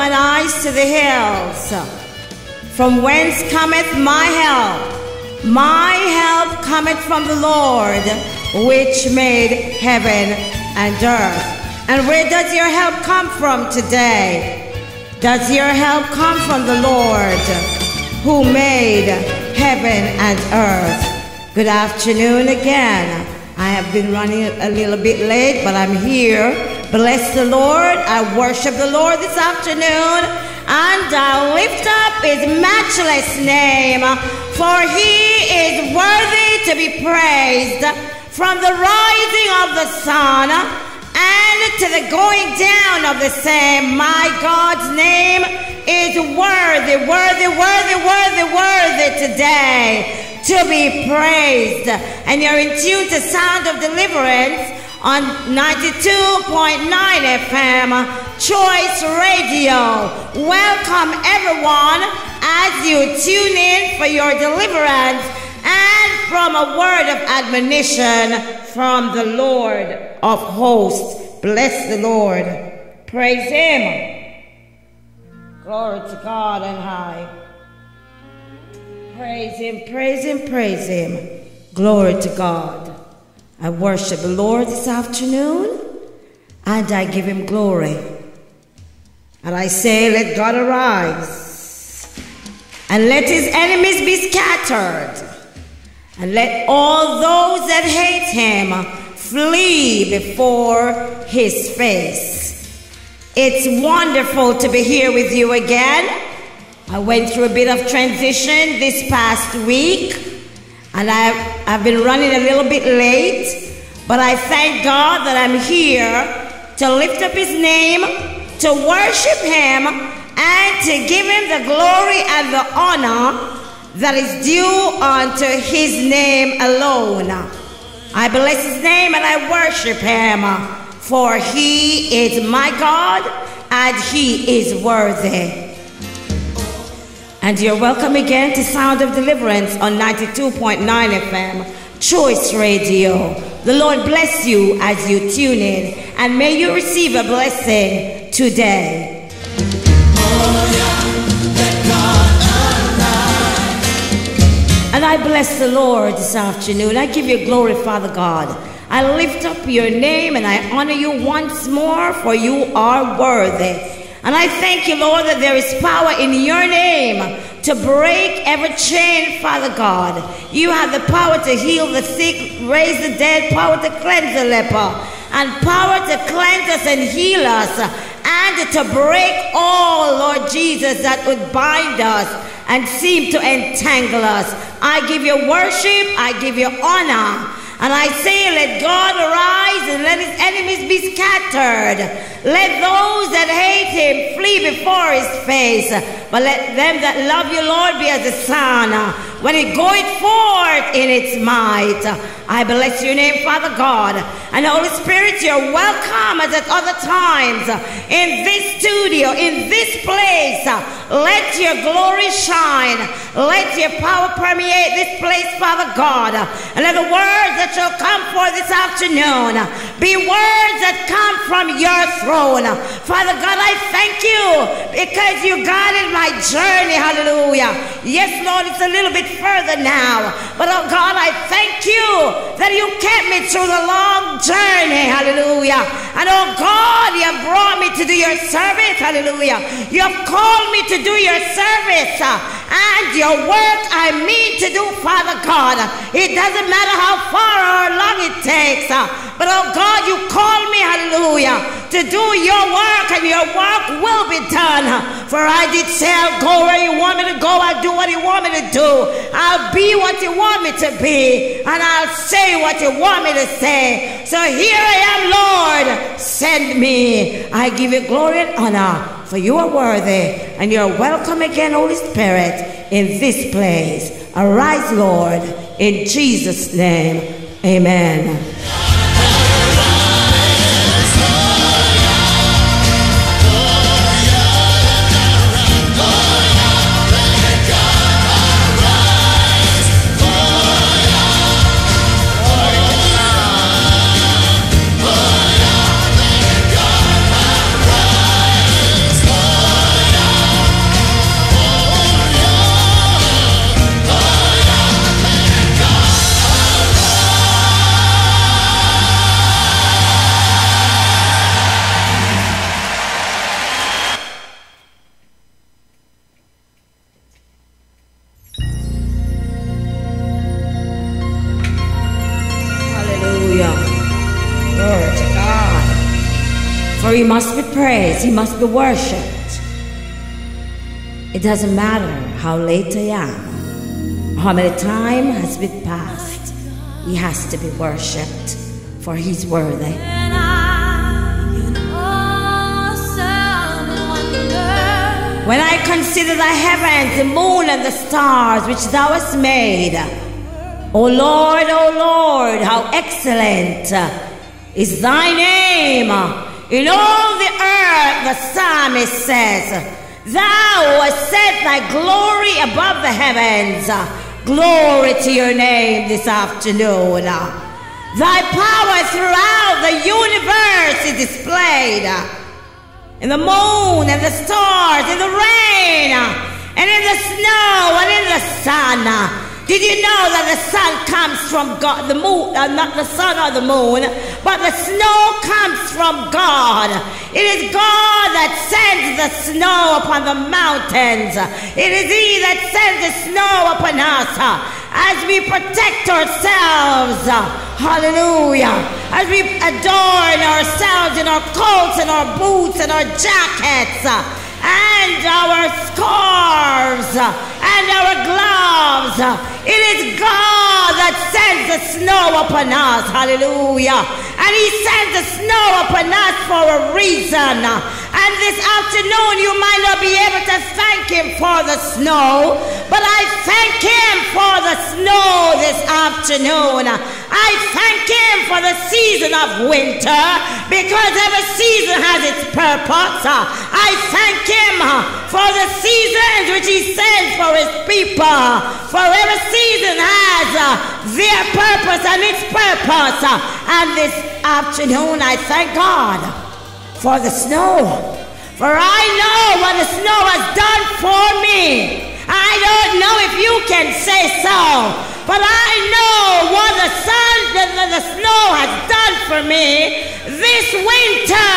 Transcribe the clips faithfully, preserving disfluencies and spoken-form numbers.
mine eyes to the hills. From whence cometh my help? My help cometh from the Lord, which made heaven and earth. And where does your help come from today? Does your help come from the Lord, who made heaven and earth? Good afternoon again. I have been running a little bit late, but I'm here. Bless the Lord. I worship the Lord this afternoon, and I lift up his matchless name, for he is worthy to be praised from the rising of the sun and to the going down of the same. My God's name is worthy, worthy, worthy, worthy, worthy today to be praised. And you're in tune to Sound of Deliverance on ninety-two point nine F M, Choice Radio. Welcome everyone as you tune in for your deliverance and from a word of admonition from the Lord of hosts. Bless the Lord. Praise him. Glory to God on high. Praise him, praise him, praise him. Glory to God. I worship the Lord this afternoon, and I give him glory. And I say, let God arise, and let his enemies be scattered, and let all those that hate him flee before his face. It's wonderful to be here with you again. I went through a bit of transition this past week, and I've, I've been running a little bit late, but I thank God that I'm here to lift up his name, to worship him, and to give him the glory and the honor that is due unto his name alone. I bless his name and I worship him, for he is my God and he is worthy. And you're welcome again to Sound of Deliverance on ninety-two point nine F M, Choice Radio. The Lord bless you as you tune in, and may you receive a blessing today. Oh, yeah, let God arise. And I bless the Lord this afternoon. I give you glory, Father God. I lift up your name and I honor you once more, for you are worthy. And I thank you, Lord, that there is power in your name to break every chain, Father God. You have the power to heal the sick, raise the dead, power to cleanse the leper, and power to cleanse us and heal us, and to break all, Lord Jesus, that would bind us and seem to entangle us. I give you worship, I give you honor. And I say, let God arise and let his enemies be scattered. Let those that hate him flee before his face. But let them that love you, Lord, be as the sun when it goeth forth in its might. I bless your name, Father God. And Holy Spirit, you're welcome as at other times in this studio, in this place. Let your glory shine. Let your power permeate this place, Father God. And let the words that shall come forth this afternoon be words that come from your throne. Father God, I thank you because you guided my journey. Hallelujah. Yes, Lord, it's a little bit further now. But oh God, I thank you that you kept me through the long journey. Hallelujah. And oh God, you have brought me to do your service. Hallelujah. You have called me to do your service. And your work I mean to do, Father God. It doesn't matter how far or long it takes. But oh God, you call me, hallelujah, to do your work, and your work will be done. For I did say, I'll go where you want me to go. I'll do what you want me to do. I'll be what you want me to be. And I'll say what you want me to say. So here I am, Lord. Send me. I give you glory and honor, for you are worthy. And you're welcome again, Holy Spirit, in this place. Arise, Lord, in Jesus' name. Amen. Oh, For he must be praised, he must be worshipped. It doesn't matter how late I am, how many time has been passed, he has to be worshipped, for he's worthy. When I consider the heavens, the moon and the stars which thou hast made, O Lord, O Lord, how excellent is thy name in all the earth. The psalmist says, thou hast set thy glory above the heavens. Glory to your name this afternoon. Thy power throughout the universe is displayed. In the moon and the stars, in the rain, and in the snow and in the sun. Did you know that the sun comes from God, the moon, uh, not the sun or the moon, but the snow comes from God. It is God that sends the snow upon the mountains. It is he that sends the snow upon us as we protect ourselves. Hallelujah. As we adorn ourselves in our coats and our boots and our jackets and our scarves and our gloves. It is God that sends the snow upon us. Hallelujah. And he sends the snow upon us for a reason. And this afternoon you might not be able to thank him for the snow, but I thank him for the snow this afternoon. I thank him for the season of winter, because every season has its purpose. I thank him for the seasons which he sends for his people. For every season has their purpose and its purpose. And this afternoon I thank God for the snow. For I know what the snow has done for me. I don't know if you can say so, but I know what the sun, the, the, the snow has done for me this winter.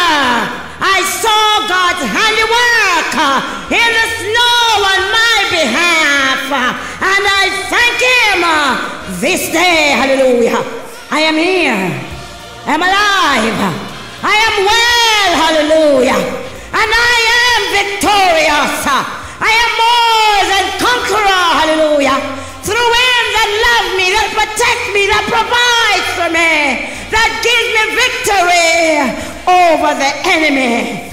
I saw God's handiwork in the snow on my behalf, and I thank him this day. Hallelujah. I am here. I am alive. I am well. Hallelujah. And I am victorious. I am more than conqueror. Hallelujah. Through him that loves me, that protects me, that provides for me, that gives me victory over the enemy.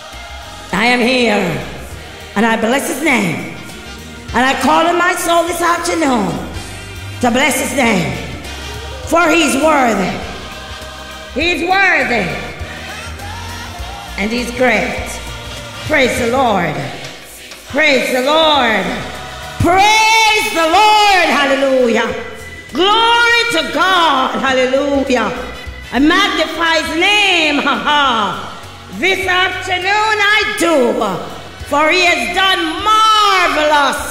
I am here, and I bless his name. And I call on my soul this afternoon to bless his name, for he's worthy. He's worthy, and he's great. Praise the Lord. Praise the Lord. Praise the Lord. Hallelujah. Glory to God. Hallelujah. I magnify his name. Ha ha. This afternoon I do, for he has done marvelous,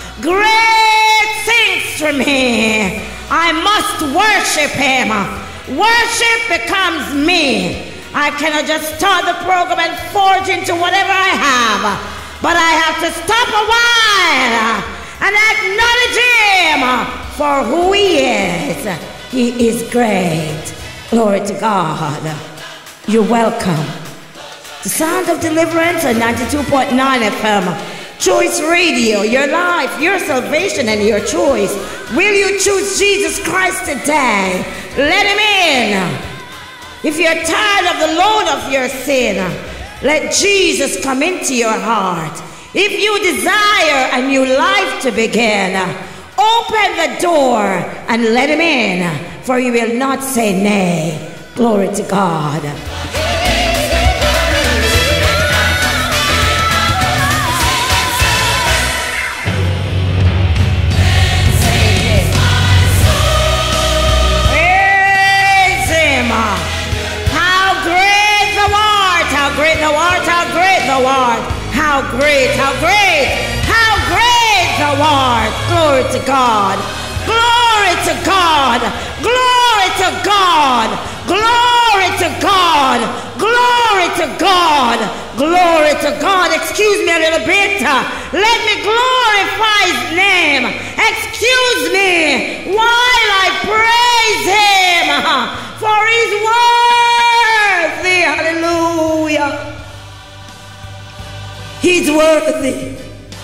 great things for me. I must worship him. Worship becomes me. I cannot just start the program and forge into whatever I have, but I have to stop a while and acknowledge him for who he is. He is great. Glory to God. You're welcome. The sound of deliverance at ninety-two point nine F M. Choice Radio, your life, your salvation, and your choice. Will you choose Jesus Christ today? Let him in. If you're tired of the load of your sin, let Jesus come into your heart. If you desire a new life to begin, open the door and let him in, for you will not say nay. Glory to God. Thou art, how great thou art, how great, how great, how great thou art. Glory to God, glory to God, glory to God, glory to God, glory to God, glory to God. Excuse me a little bit. Let me glorify his name. Excuse me while I praise him, for he's worthy. Hallelujah. worthy.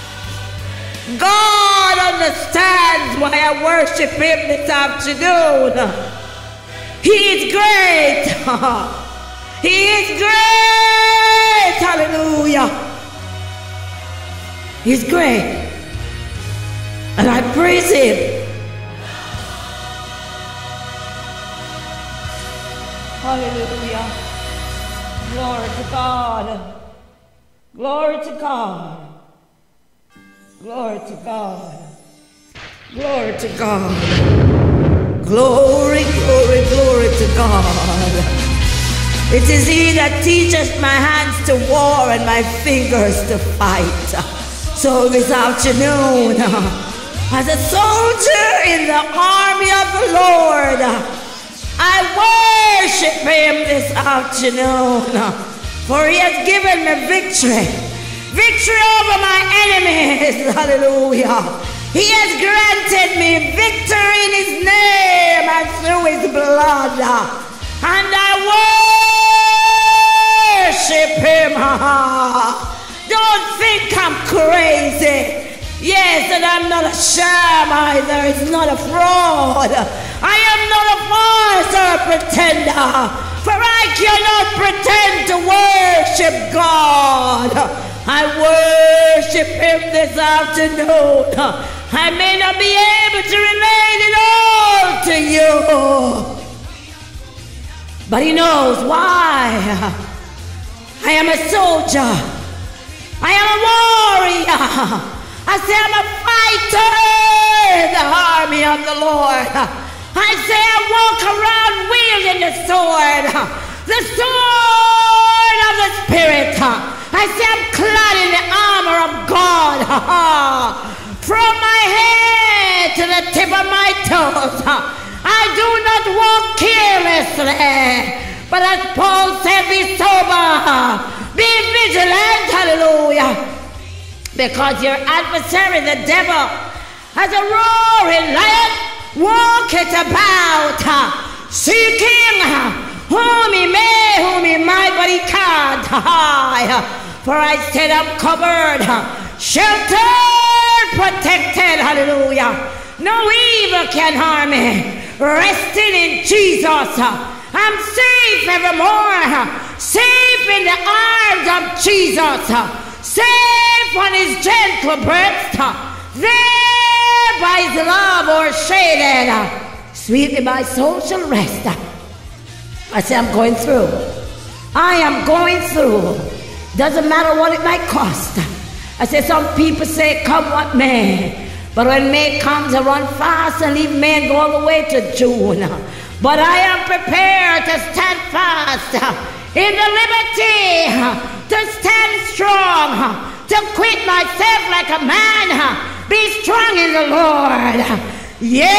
God understands why I worship him this afternoon. He is great. He is great. Hallelujah. He's great. And I praise him. Hallelujah. Glory to God. Glory to God. Glory to God. Glory to God. Glory, glory, glory to God. It is he that teaches my hands to war and my fingers to fight. So this afternoon, as a soldier in the army of the Lord, I worship him this afternoon, for he has given me victory. Victory over my enemies. Hallelujah. He has granted me victory in his name and through his blood. And I worship him. Don't think I'm crazy. Yes, and I'm not a sham either. It's not a fraud. I am not a farce or a pretender. For I cannot pretend to worship God. I worship him this afternoon. I may not be able to relate it all to you, but he knows why. I am a soldier. I am a warrior. I say I'm a fighter in the army of the Lord. I say I walk around wielding the sword, the sword of the Spirit. I say I'm clad in the armor of God. From my head to the tip of my toes, I do not walk carelessly. But as Paul said, be sober, be vigilant, hallelujah. Because your adversary, the devil, as a roaring lion, walketh about, seeking whom he may, whom he might, but he can't. For I said I'm covered, sheltered, protected, hallelujah. No evil can harm me. Resting in Jesus, I'm safe evermore. Safe in the arms of Jesus. Safe on his gentle breast, there by his love o'ershaded, sweetly my soul shall rest. I say I'm going through. I am going through. Doesn't matter what it might cost. I say some people say come what may, but when May comes I run fast and leave May and go all the way to June. But I am prepared to stand fast in the liberty, to stand strong, to quit myself like a man, be strong in the Lord. Yeah,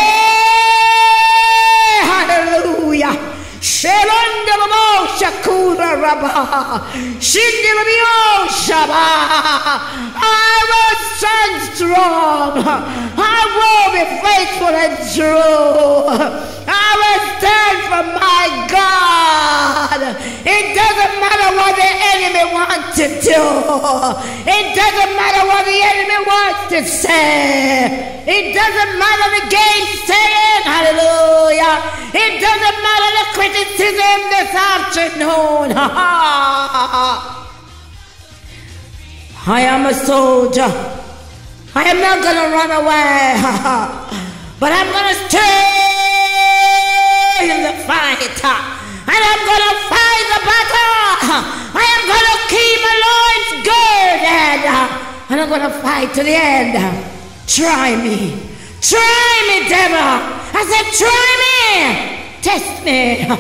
hallelujah. Shelondalabo shakura rabba, shindilabio shaba. I will stand strong. I will be faithful and true. I will stand for my God. It doesn't matter what the enemy wants to do. It doesn't matter what the enemy wants to say. It doesn't matter the game saying, hallelujah. It doesn't matter the criticism this afternoon. I am a soldier. I am not going to run away. But I'm going to stay in the fight. And I'm going to fight the battle. I am going to keep my loins girded. And I'm going to fight to the end. Try me. Try me, devil. I said, try me. Test me.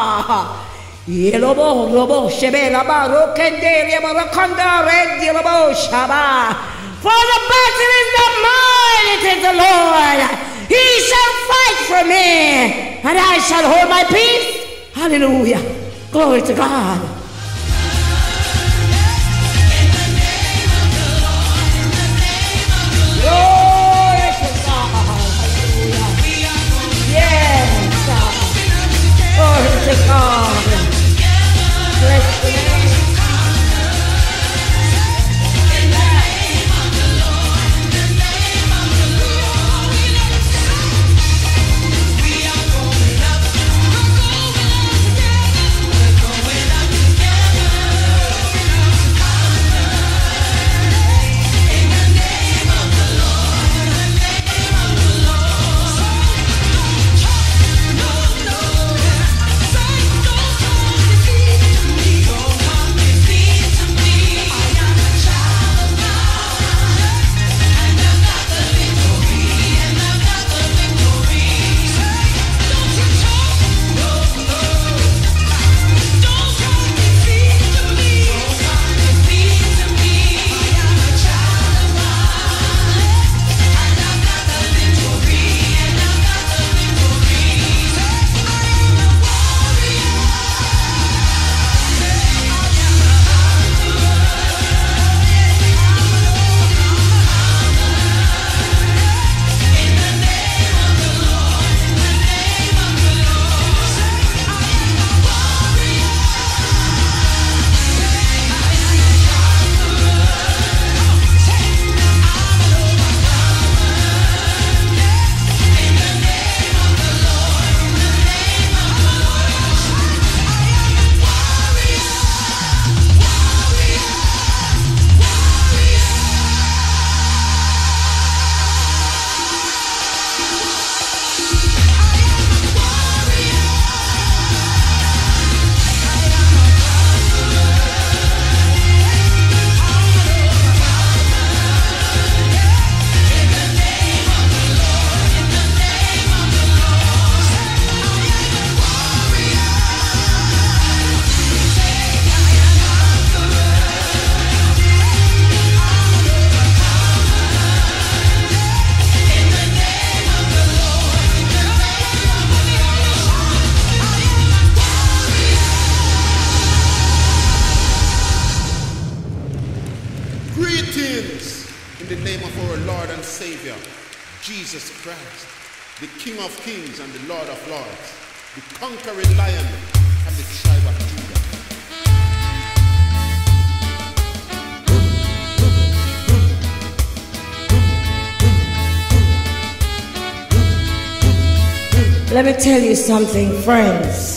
For the battle is not mine, it is the Lord. He shall fight for me, and I shall hold my peace. Hallelujah. Glory to God. Glory to God. Hallelujah. Yes, God. Glory to God. Bless the name. Jesus Christ, the King of Kings and the Lord of Lords, the conquering lion and the tribe of Judah. Let me tell you something, friends.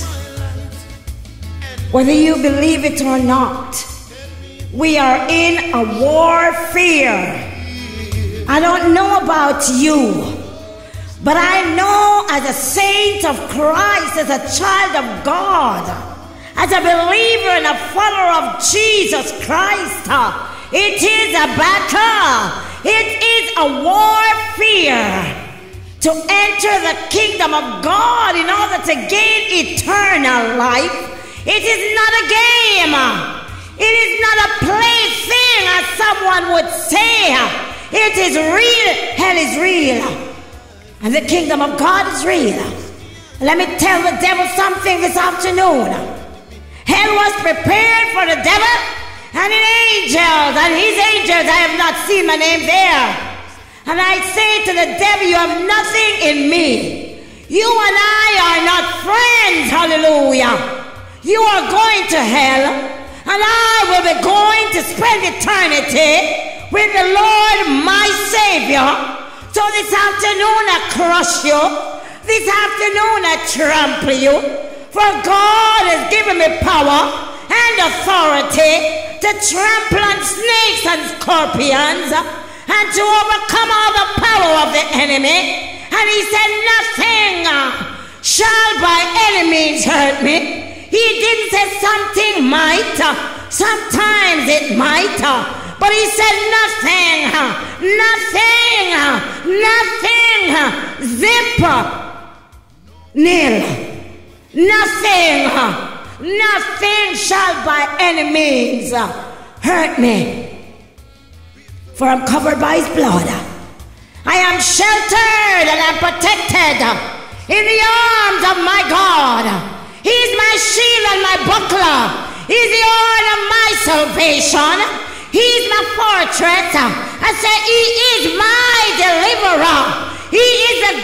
Whether you believe it or not, we are in a warfare. I don't know about you, but I know as a saint of Christ, as a child of God, as a believer and a follower of Jesus Christ, it is a battle. It is a warfare to enter the kingdom of God in order to gain eternal life. It is not a game. It is not a plaything, as someone would say. It is real. Hell is real. And the kingdom of God is real. Let me tell the devil something this afternoon. Hell was prepared for the devil and his angels. And his angels, I have not seen my name there. And I say to the devil, you have nothing in me. You and I are not friends. Hallelujah. You are going to hell, and I will be going to spend eternity with the Lord, my Savior. So this afternoon I crush you. This afternoon I trample you. For God has given me power and authority to trample on snakes and scorpions, and to overcome all the power of the enemy. And he said, nothing shall by any means hurt me. He didn't say something might. Sometimes it might. But he said nothing. Nothing. Nothing. Zip. Nil. Nothing. Nothing shall by any means hurt me. For I'm covered by his blood. I am sheltered and I'm protected in the arms of my God. He's my shield and my buckler. He's the horn of my salvation. He's my fortress. I say he is my deliverer. He is the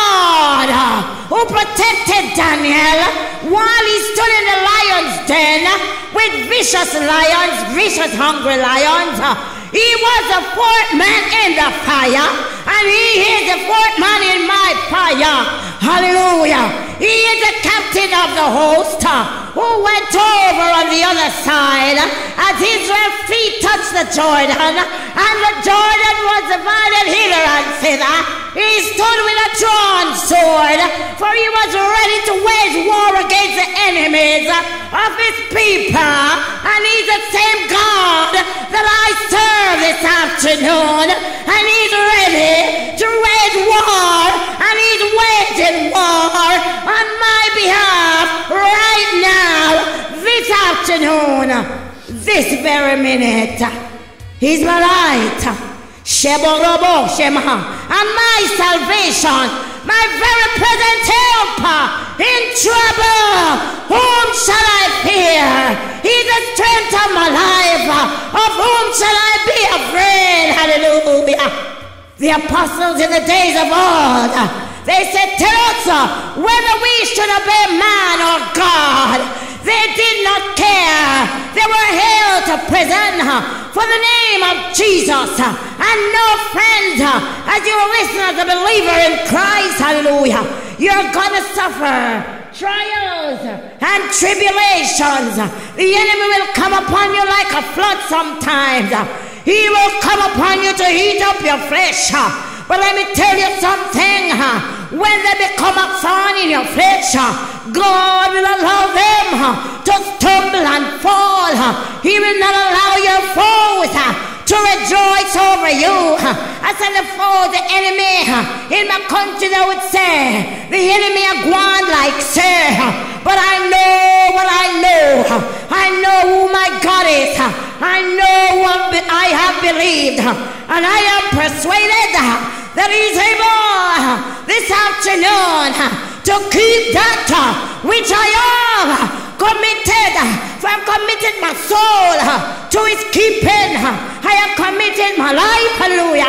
God who protected Daniel while he stood in the lion's den with vicious lions, vicious hungry lions. He was the fourth man in the fire, and he is the fourth man in my fire. Hallelujah. He is the captain of the host who went over on the other side as Israel's feet touched the Jordan, and the Jordan was divided hither and thither. He stood with a drawn sword, for he was ready to wage war against the enemies of his people. And he's the same God that I serve this afternoon, and he's ready to wage war, and he's waging war on my behalf right now, this afternoon, this very minute. He's my light, Sheborobo Shema, and my salvation, my very present help in trouble. Whom shall I fear? He's the strength of my life. Of whom shall I be afraid? Hallelujah. The apostles in the days of old, they said, tell us whether we should obey man or God. They did not care. They were held to prison for the name of Jesus. And no, friends, as you listen as a believer in Christ, hallelujah, you're going to suffer trials and tribulations. The enemy will come upon you like a flood sometimes. He will come upon you to heat up your flesh. But let me tell you something. When they become a thorn in your flesh, God will allow them to stumble and fall. He will not allow your foes to rejoice over you. I said the foe, the enemy. In my country they would say, the enemy are gone like sir. But I know what I know. I know who my God is. I know what I have believed. And I am persuaded that he's able this afternoon to keep that which I have committed. For I have committed my soul to his keeping. I have committed my life, hallelujah,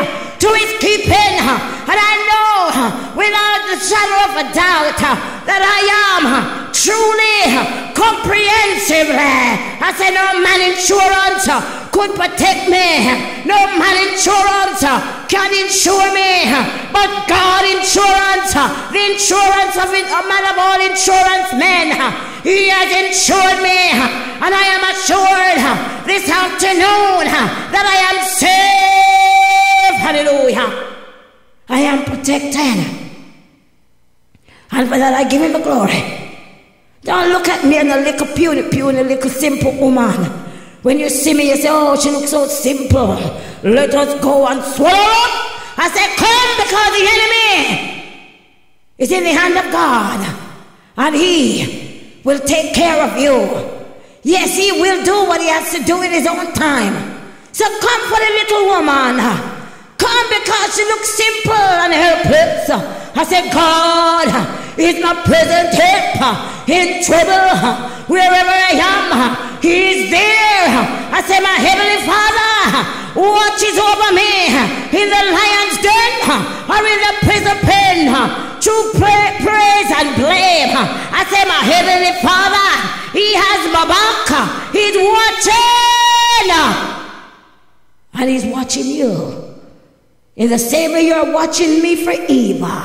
to his keeping. And I know without the shadow of a doubt that I am truly comprehensively. I say no man insurance could protect me. No man insurance can insure me. But God insurance, the insurance of it, a man of all insurance men, he has insured me. And I am assured this afternoon that I am safe. Hallelujah. I am protected. And for that I give him the glory. Don't look at me and a little puny, puny, little simple woman. When you see me, you say, oh, she looks so simple. Let us go and swallow up. I say, come, because the enemy is in the hand of God. And he will take care of you. Yes, he will do what he has to do in his own time. So come for the little woman. Come because she looks simple and helpless. I say, God is my present help in trouble. Wherever I am, he is there. I say, my heavenly Father watches over me in the lion's den or in the prison pen. True pra- praise and blame. I say, my heavenly Father, he has my back. He's watching. And he's watching you. In the same way you're watching me for evil.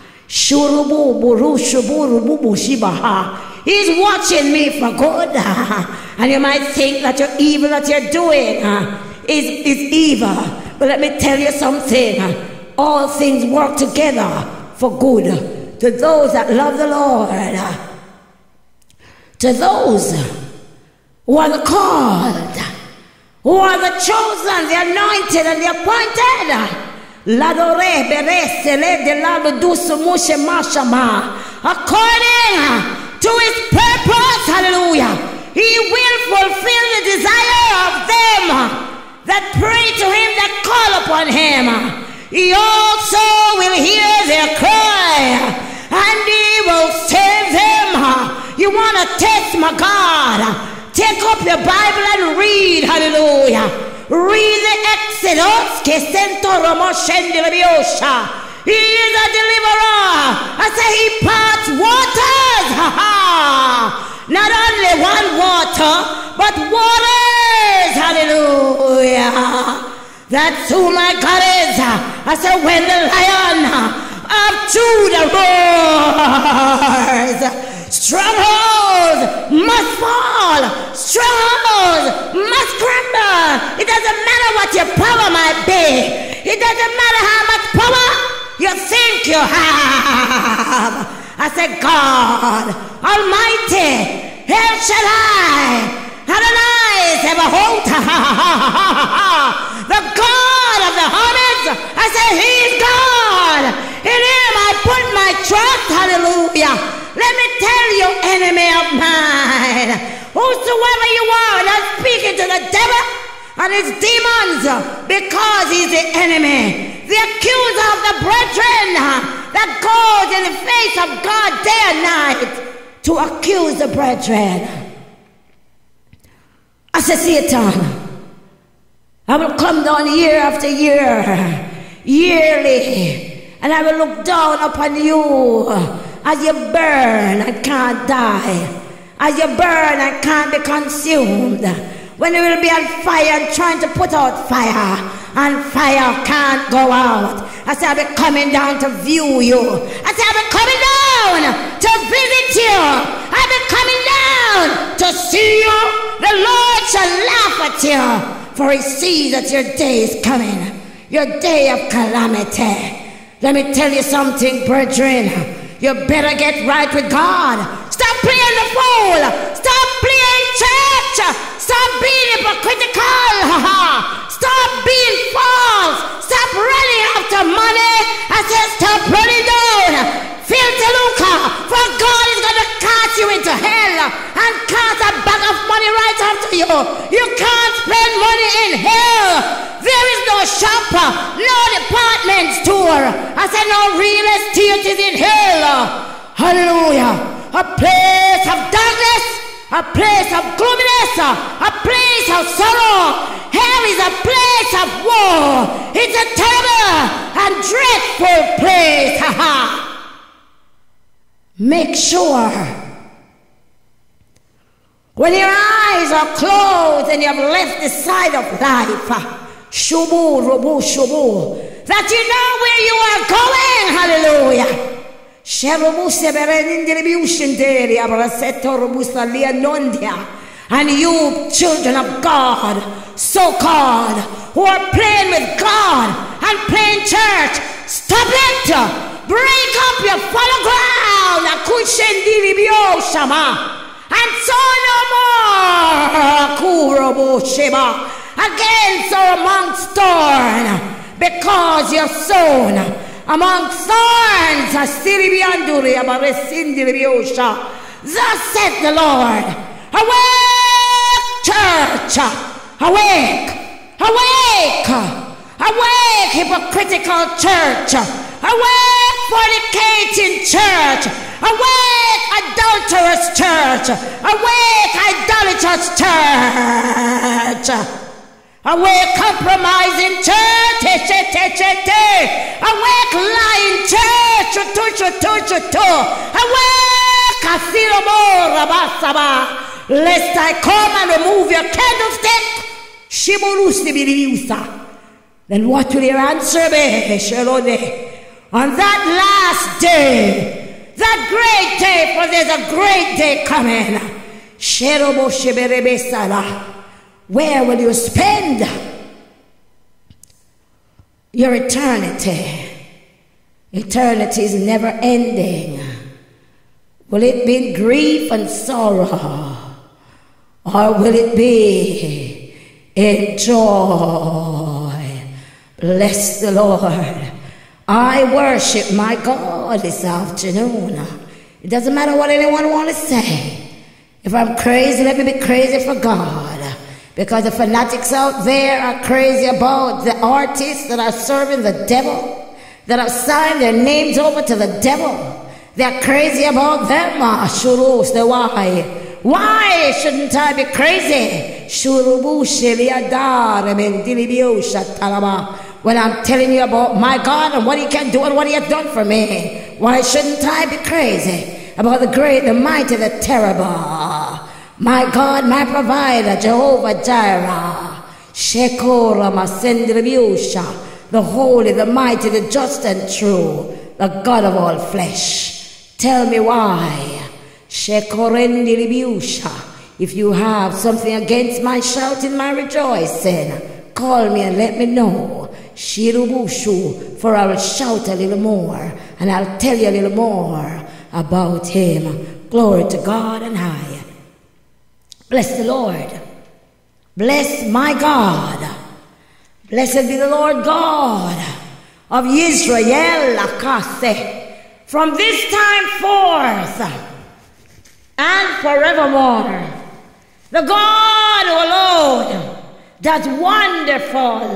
He's watching me for good. And you might think that your evil that you're doing is, is evil. But let me tell you something. All things work together for good to those that love the Lord. To those who are the called, who are the chosen, the anointed, and the appointed. Ladore berese le de lado dusu mushe mashama. According to his purpose, hallelujah, he will fulfill the desire of them that pray to him, that call upon him. He also will hear their cry, and he will save them. You want to test my God? Take up your Bible and read, hallelujah. Read the Exodus. He is a deliverer. I say he parts waters. Not only one water, but waters. Hallelujah. That's who my God is. I say when the lion of Judah roars, strongholds must fall. Strongholds must crumble. It doesn't matter what your power might be. It doesn't matter how much power you think you have. I said, God Almighty, El Shaddai, Adonai, Zebahoth, the God of the armies. I said, he's God. In him I put my trust. Hallelujah. Let me tell you, enemy of mine, whosoever you are, not speaking to the devil and his demons, because he's the enemy, the accuser of the brethren, that goes in the face of God day and night to accuse the brethren. I said, Satan, I will come down year after year, yearly, and I will look down upon you as you burn and can't die, as you burn and can't be consumed. When you will be on fire and trying to put out fire, and fire can't go out. I said, I'll be coming down to view you. I said, I'll be coming down to visit you. I'll be coming down to see you. The Lord shall laugh at you, for he sees that your day is coming, your day of calamity. Let me tell you something, brethren. You better get right with God. Stop playing the fool. Stop playing church. Stop being hypocritical. Stop being false. Stop running after money. I said stop running down. Filthy lucre. For God is going to cast you into hell and cast a bag of money right after you. You can't spend money in hell. There is no shop, no department store. I said no real estate is in hell. Hallelujah. A place of darkness, a place of gloominess, a place of sorrow. Hell is a place of war. It's a terrible and dreadful place. Ha ha. Make sure when your eyes are closed and you have left the side of life, shubu, rubu, shubu, that you know where you are going. Hallelujah. And you children of God, so-called, who are playing with God and playing church, stop it. Break up your fallow ground. And so no more against or amongst thorns, because you're sown among thorns. Thus saith the Lord, awake, church, awake, awake, awake, hypocritical church, awake, fornicating church, awake, adulterous church, awake, idolatrous church, awake, compromising church, awake, lying church, awake, lest I come and remove your candlestick. Then what will your answer be? On that last day, that great day, for there's a great day coming. Where will you spend your eternity? Eternity is never ending. Will it be in grief and sorrow? Or will it be in joy? Bless the Lord. I worship my God this afternoon. It doesn't matter what anyone wants to say. If I'm crazy, let me be crazy for God. Because the fanatics out there are crazy about the artists that are serving the devil, that have signed their names over to the devil. They're crazy about them. Why? Why shouldn't I be crazy? When I'm telling you about my God and what he can do and what he has done for me, why shouldn't I be crazy about the great, the mighty, the terrible? My God, my provider, Jehovah Jireh, Shekora Masendribiusha, the holy, the mighty, the just and true, the God of all flesh. Tell me why. Shekorendribiusha. If you have something against my shouting, my rejoicing, call me and let me know. Shirubushu, for I will shout a little more and I'll tell you a little more about him. Glory to God and high. Bless the Lord. Bless my God. Blessed be the Lord God of Israel. From this time forth and forevermore, the God alone, that's wonderful,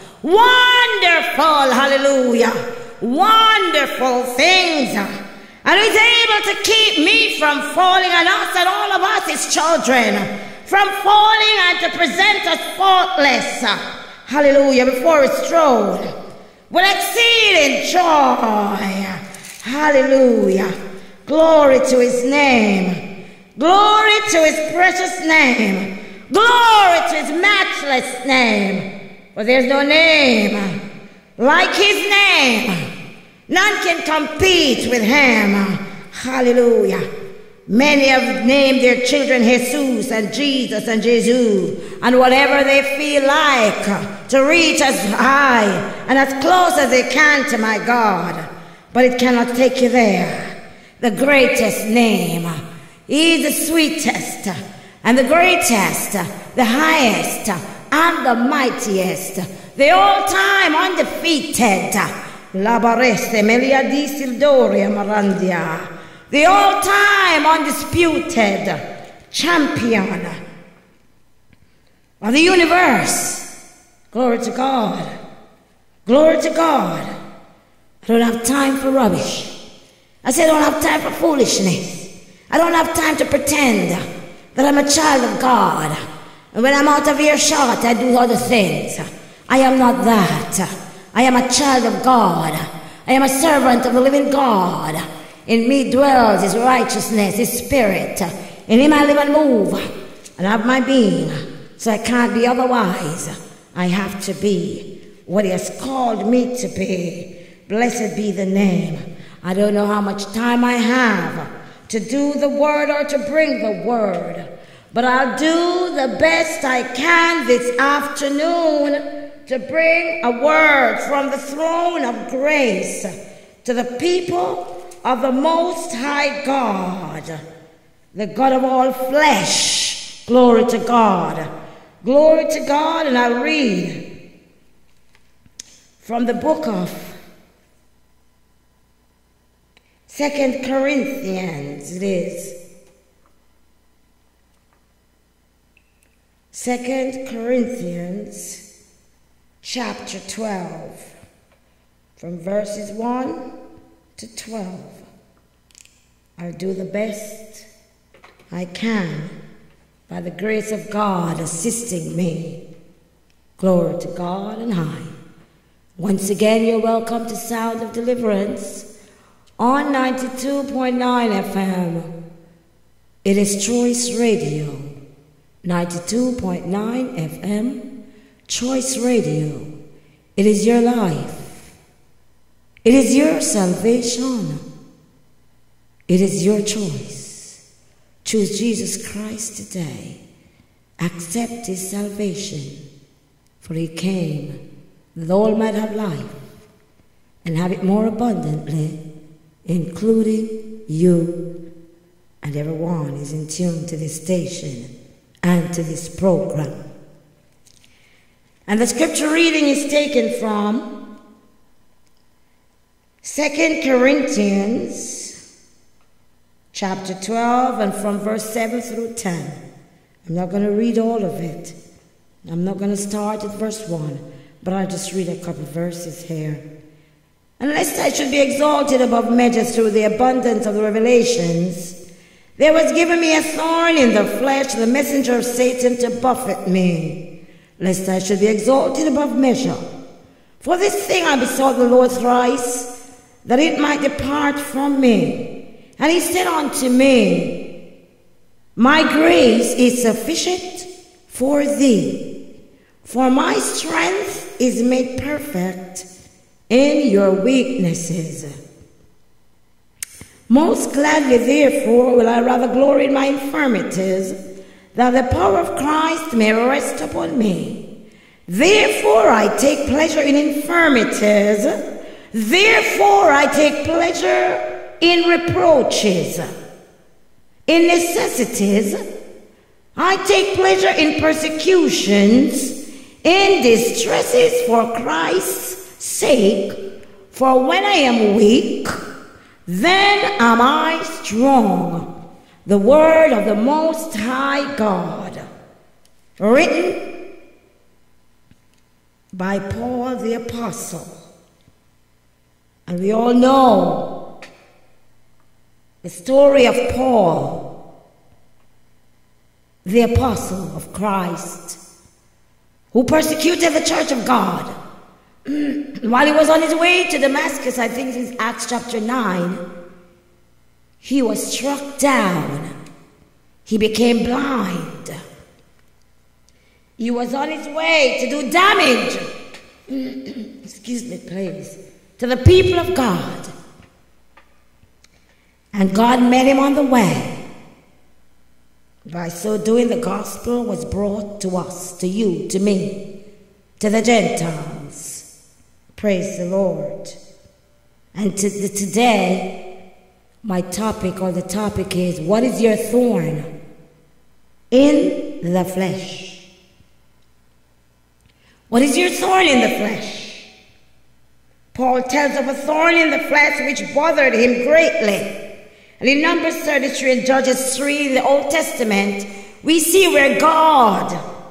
wonderful, hallelujah, wonderful things, and is able to keep me from falling, and us and all of us, his children, from falling, and to present us faultless, hallelujah, before his throne with exceeding joy. Hallelujah. Glory to his name. Glory to his precious name. Glory to his matchless name. For there's no name like his name. None can compete with him. Hallelujah. Many have named their children Jesus and Jesus and Jesus and whatever they feel like to reach as high and as close as they can to my God. But it cannot take you there. The greatest name is the sweetest and the greatest, the highest and the mightiest, the all-time undefeated, the all-time undisputed champion of the universe. Glory to God. Glory to God. I don't have time for rubbish. I said I don't have time for foolishness. I don't have time to pretend that I'm a child of God. And when I'm out of earshot, I do other things. I am not that. I am a child of God. I am a servant of the living God. In me dwells his righteousness, his spirit. In him I live and move and have my being. So I can't be otherwise. I have to be what he has called me to be. Blessed be the name. I don't know how much time I have to do the word or to bring the word, but I'll do the best I can this afternoon to bring a word from the throne of grace to the people of the Most High God, the God of all flesh. Glory to God. Glory to God. And I'll read from the book of Second Corinthians. It is Second Corinthians chapter twelve, from verses one to twelve. I'll do the best I can by the grace of God assisting me. Glory to God and high. Once again, you're welcome to Sound of Deliverance on ninety-two point nine F M. It is Choice Radio, ninety-two point nine F M. Choice Radio. It is your life. It is your salvation. It is your choice. Choose Jesus Christ today. Accept his salvation, for he came that all might have life and have it more abundantly, including you and everyone is in tune to this station and to this program. And the scripture reading is taken from Second Corinthians chapter twelve and from verse seven through ten. I'm not going to read all of it. I'm not going to start at verse one, but I'll just read a couple verses here. And lest I should be exalted above measure through the abundance of the revelations, there was given me a thorn in the flesh, the messenger of Satan to buffet me, lest I should be exalted above measure. For this thing I besought the Lord thrice, that it might depart from me. And he said unto me, my grace is sufficient for thee, for my strength is made perfect in your weaknesses. Most gladly, therefore, will I rather glory in my infirmities, that the power of Christ may rest upon me. Therefore I take pleasure in infirmities. Therefore I take pleasure in reproaches. In necessities I take pleasure in persecutions, in distresses for Christ's sake. For when I am weak, then am I strong. The word of the Most High God, written by Paul the Apostle. And we all know the story of Paul, the Apostle of Christ, who persecuted the church of God. While he was on his way to Damascus, I think it's Acts chapter nine, he was struck down. He became blind. He was on his way to do damage, excuse me, please, to the people of God. And God met him on the way. By so doing, the gospel was brought to us, to you, to me, to the Gentiles. Praise the Lord. And to the, today, my topic, or the topic is, what is your thorn in the flesh? What is your thorn in the flesh? Paul tells of a thorn in the flesh which bothered him greatly. And in Numbers thirty-three and Judges three in the Old Testament, we see where God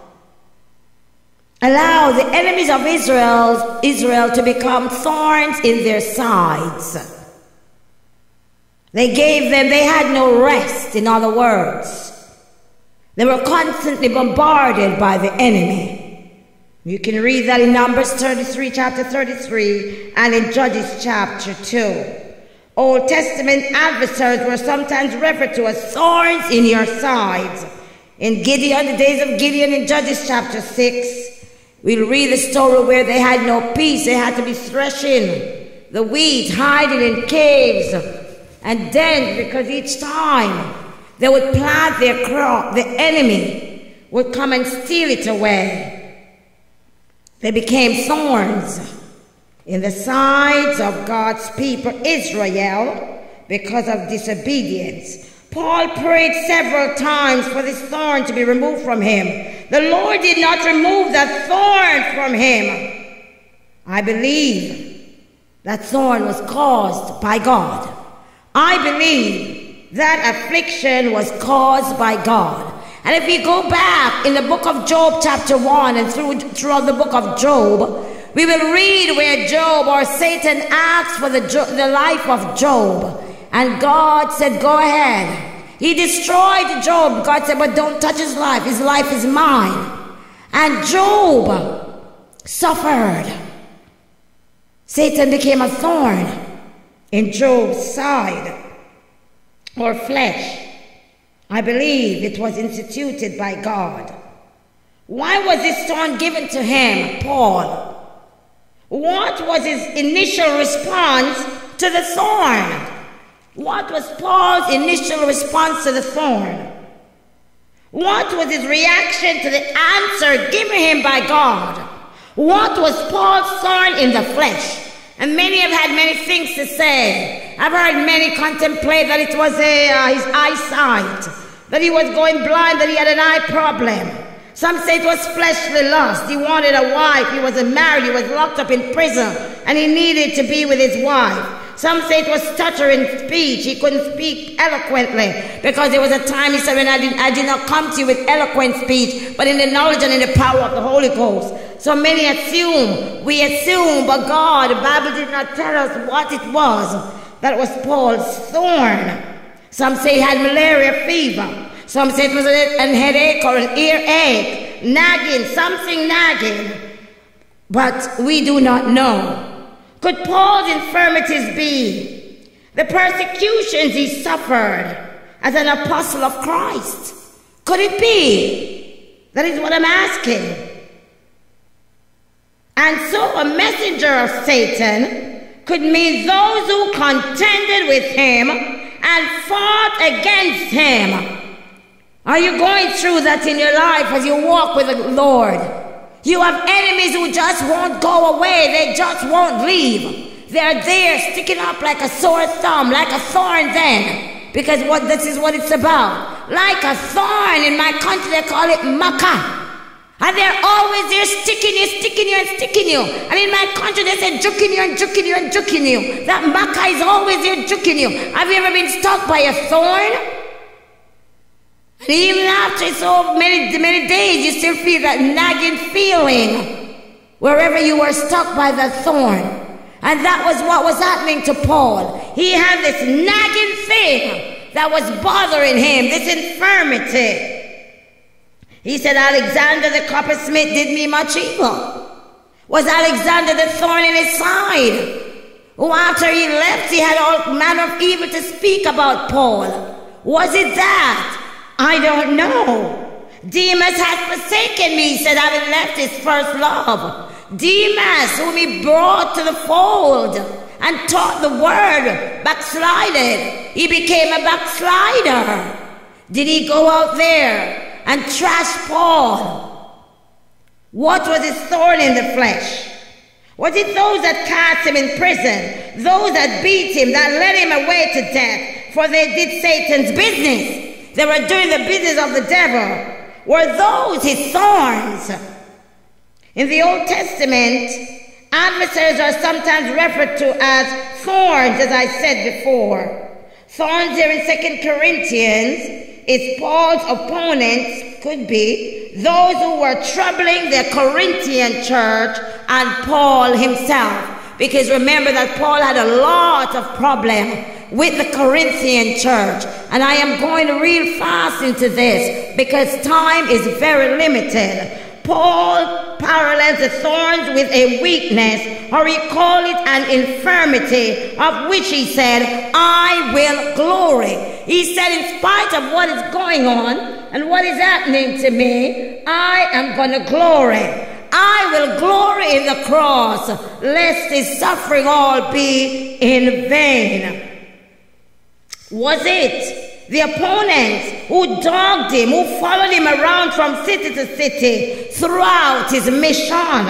allowed the enemies of Israel, Israel to become thorns in their sides. They gave them, they had no rest, in other words. They were constantly bombarded by the enemy. You can read that in Numbers thirty-three, chapter thirty-three, and in Judges chapter two. Old Testament adversaries were sometimes referred to as thorns in your sides. In Gideon, the days of Gideon in Judges chapter six, we'll read the story where they had no peace. They had to be threshing the wheat, hiding in caves. And then, because each time they would plant their crop, the enemy would come and steal it away. They became thorns in the sides of God's people, Israel, because of disobedience. Paul prayed several times for this thorn to be removed from him. The Lord did not remove that thorn from him. I believe that thorn was caused by God. I believe that affliction was caused by God. And if we go back in the book of Job chapter one and through, throughout the book of Job, we will read where Job or Satan asked for the, the life of Job. And God said, go ahead. He destroyed Job. God said, but don't touch his life. His life is mine. And Job suffered. Satan became a thorn in Job's side or flesh. I believe it was instituted by God. Why was this thorn given to him, Paul? What was his initial response to the thorn? What was Paul's initial response to the thorn? What was his reaction to the answer given him by God? What was Paul's thorn in the flesh? And many have had many things to say. I've heard many contemplate that it was a, uh, his eyesight, that he was going blind, that he had an eye problem. Some say it was fleshly lust. He wanted a wife. He wasn't married. He was locked up in prison, and he needed to be with his wife. Some say it was stuttering speech. He couldn't speak eloquently because there was a time he said, when I did, I did not come to you with eloquent speech, but in the knowledge and in the power of the Holy Ghost. So many assume, we assume, but God, the Bible did not tell us what it was that was Paul's thorn. Some say he had malaria fever. Some say it was a headache or an earache, nagging, something nagging. But we do not know. Could Paul's infirmities be the persecutions he suffered as an apostle of Christ? Could it be? That is what I'm asking. And so a messenger of Satan could mean those who contended with him and fought against him. Are you going through that in your life as you walk with the Lord? You have enemies who just won't go away. They just won't leave. They're there sticking up like a sore thumb, like a thorn then. Because what this is what it's about. Like a thorn. In my country they call it maca. And they're always there sticking you, sticking you, and sticking you. And in my country they say juking you and juking you and juking you. That maca is always there juking you. Have you ever been stuck by a thorn? And even after so many, many days, you still feel that nagging feeling wherever you were stuck by that thorn. And that was what was happening to Paul. He had this nagging thing that was bothering him, this infirmity. He said, Alexander the coppersmith did me much evil. Was Alexander the thorn in his side? Who after he left, he had all manner of evil to speak about Paul. Was it that? I don't know. Demas has forsaken me, he said, having left his first love. Demas, whom he brought to the fold and taught the word, backslided. He became a backslider. Did he go out there and trash Paul? What was his thorn in the flesh? Was it those that cast him in prison, those that beat him, that led him away to death, for they did Satan's business? They were doing the business of the devil. Were those his thorns? In the Old Testament, adversaries are sometimes referred to as thorns, as I said before. Thorns here in Second Corinthians is Paul's opponents, could be, those who were troubling the Corinthian church and Paul himself. Because remember that Paul had a lot of problems with the Corinthian church. And I am going real fast into this because time is very limited. Paul parallels the thorns with a weakness, or he called it an infirmity, of which he said, I will glory. He said, in spite of what is going on and what is happening to me, I am going to glory. I will glory in the cross, lest his suffering all be in vain. Was it the opponents who dogged him, who followed him around from city to city throughout his mission?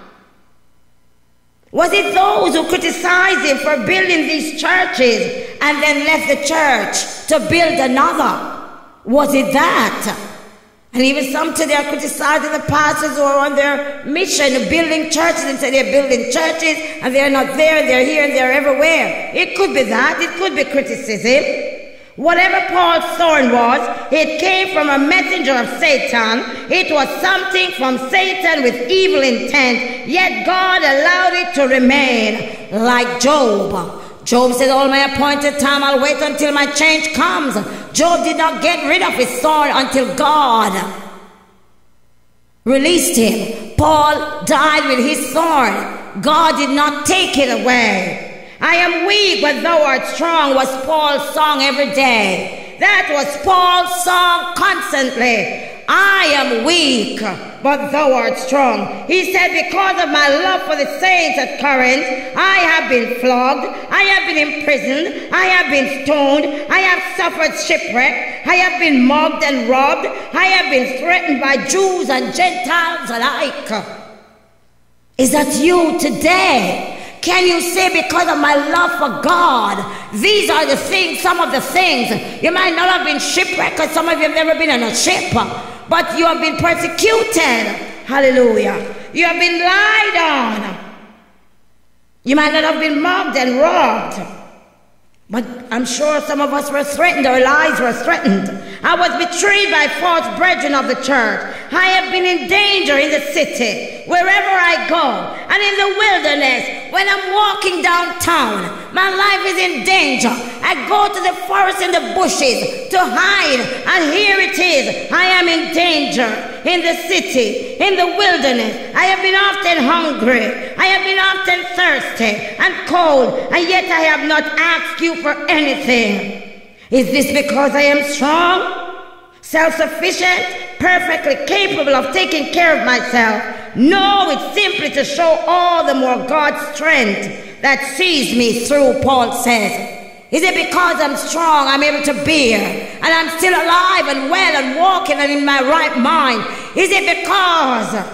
Was it those who criticized him for building these churches and then left the church to build another? Was it that? And even some today are criticizing the pastors who are on their mission of building churches and say they're building churches and they're not there, they're here and they're everywhere. It could be that, it could be criticism. Whatever Paul's thorn was, it came from a messenger of Satan. It was something from Satan with evil intent, yet God allowed it to remain, like Job. Job said, all my appointed time, I'll wait until my change comes. Job did not get rid of his thorn until God released him. Paul died with his thorn. God did not take it away. I am weak, but thou art strong was Paul's song every day. That was Paul's song constantly. I am weak, but thou art strong. He said, because of my love for the saints at Corinth, I have been flogged, I have been imprisoned, I have been stoned, I have suffered shipwreck, I have been mocked and robbed, I have been threatened by Jews and Gentiles alike. Is that you today? Can you say, because of my love for God, these are the things, some of the things. You might not have been shipwrecked, because some of you have never been on a ship, but you have been persecuted. Hallelujah. You have been lied on. You might not have been mocked and robbed, but I'm sure some of us were threatened, our lives were threatened. I was betrayed by false brethren of the church. I have been in danger in the city, wherever I go, and in the wilderness. When I'm walking downtown, my life is in danger. I go to the forest and the bushes to hide, and here it is. I am in danger in the city, in the wilderness. I have been often hungry. I have been often thirsty and cold, and yet I have not asked you for anything. Is this because I am strong, self-sufficient, perfectly capable of taking care of myself? No, it's simply to show all the more God's strength that sees me through, Paul says. Is it because I'm strong, I'm able to bear, and I'm still alive and well and walking and in my right mind? Is it because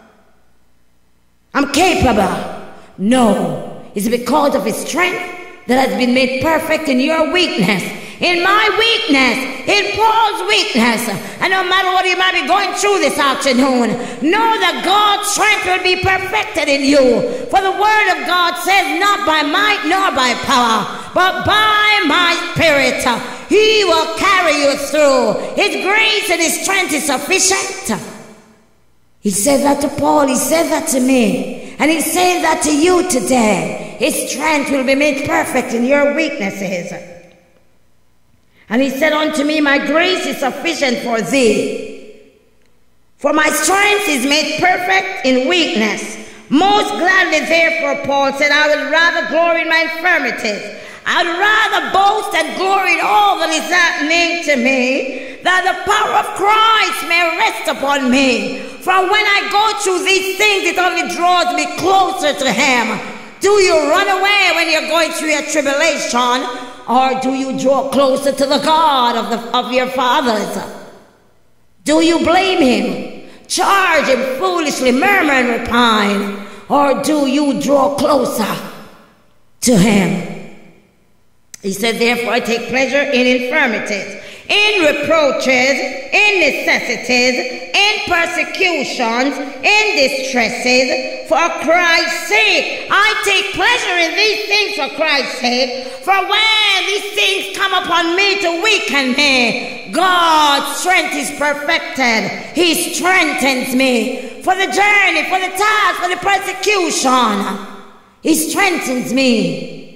I'm capable? No. Is it because of his strength that has been made perfect in your weakness? In my weakness, in Paul's weakness, and no matter what you might be going through this afternoon, know that God's strength will be perfected in you. For the word of God says, not by might nor by power, but by my spirit, he will carry you through. His grace and his strength is sufficient. He said that to Paul, he said that to me, and he's saying that to you today. His strength will be made perfect in your weaknesses. And he said unto me, my grace is sufficient for thee, for my strength is made perfect in weakness. Most gladly, therefore, Paul said, I would rather glory in my infirmities. I would rather boast and glory in all that is happening to me, that the power of Christ may rest upon me. For when I go through these things, it only draws me closer to him. Do you run away when you're going through your tribulation? Or do you draw closer to the God of, the, of your fathers? Do you blame him, charge him foolishly, murmur and repine? Or do you draw closer to him? He said, therefore I take pleasure in infirmities, in reproaches, in necessities, in persecutions, in distresses, for Christ's sake. I take pleasure in these things for Christ's sake. For when these things come upon me to weaken me, God's strength is perfected. He strengthens me for the journey, for the task, for the persecution. He strengthens me.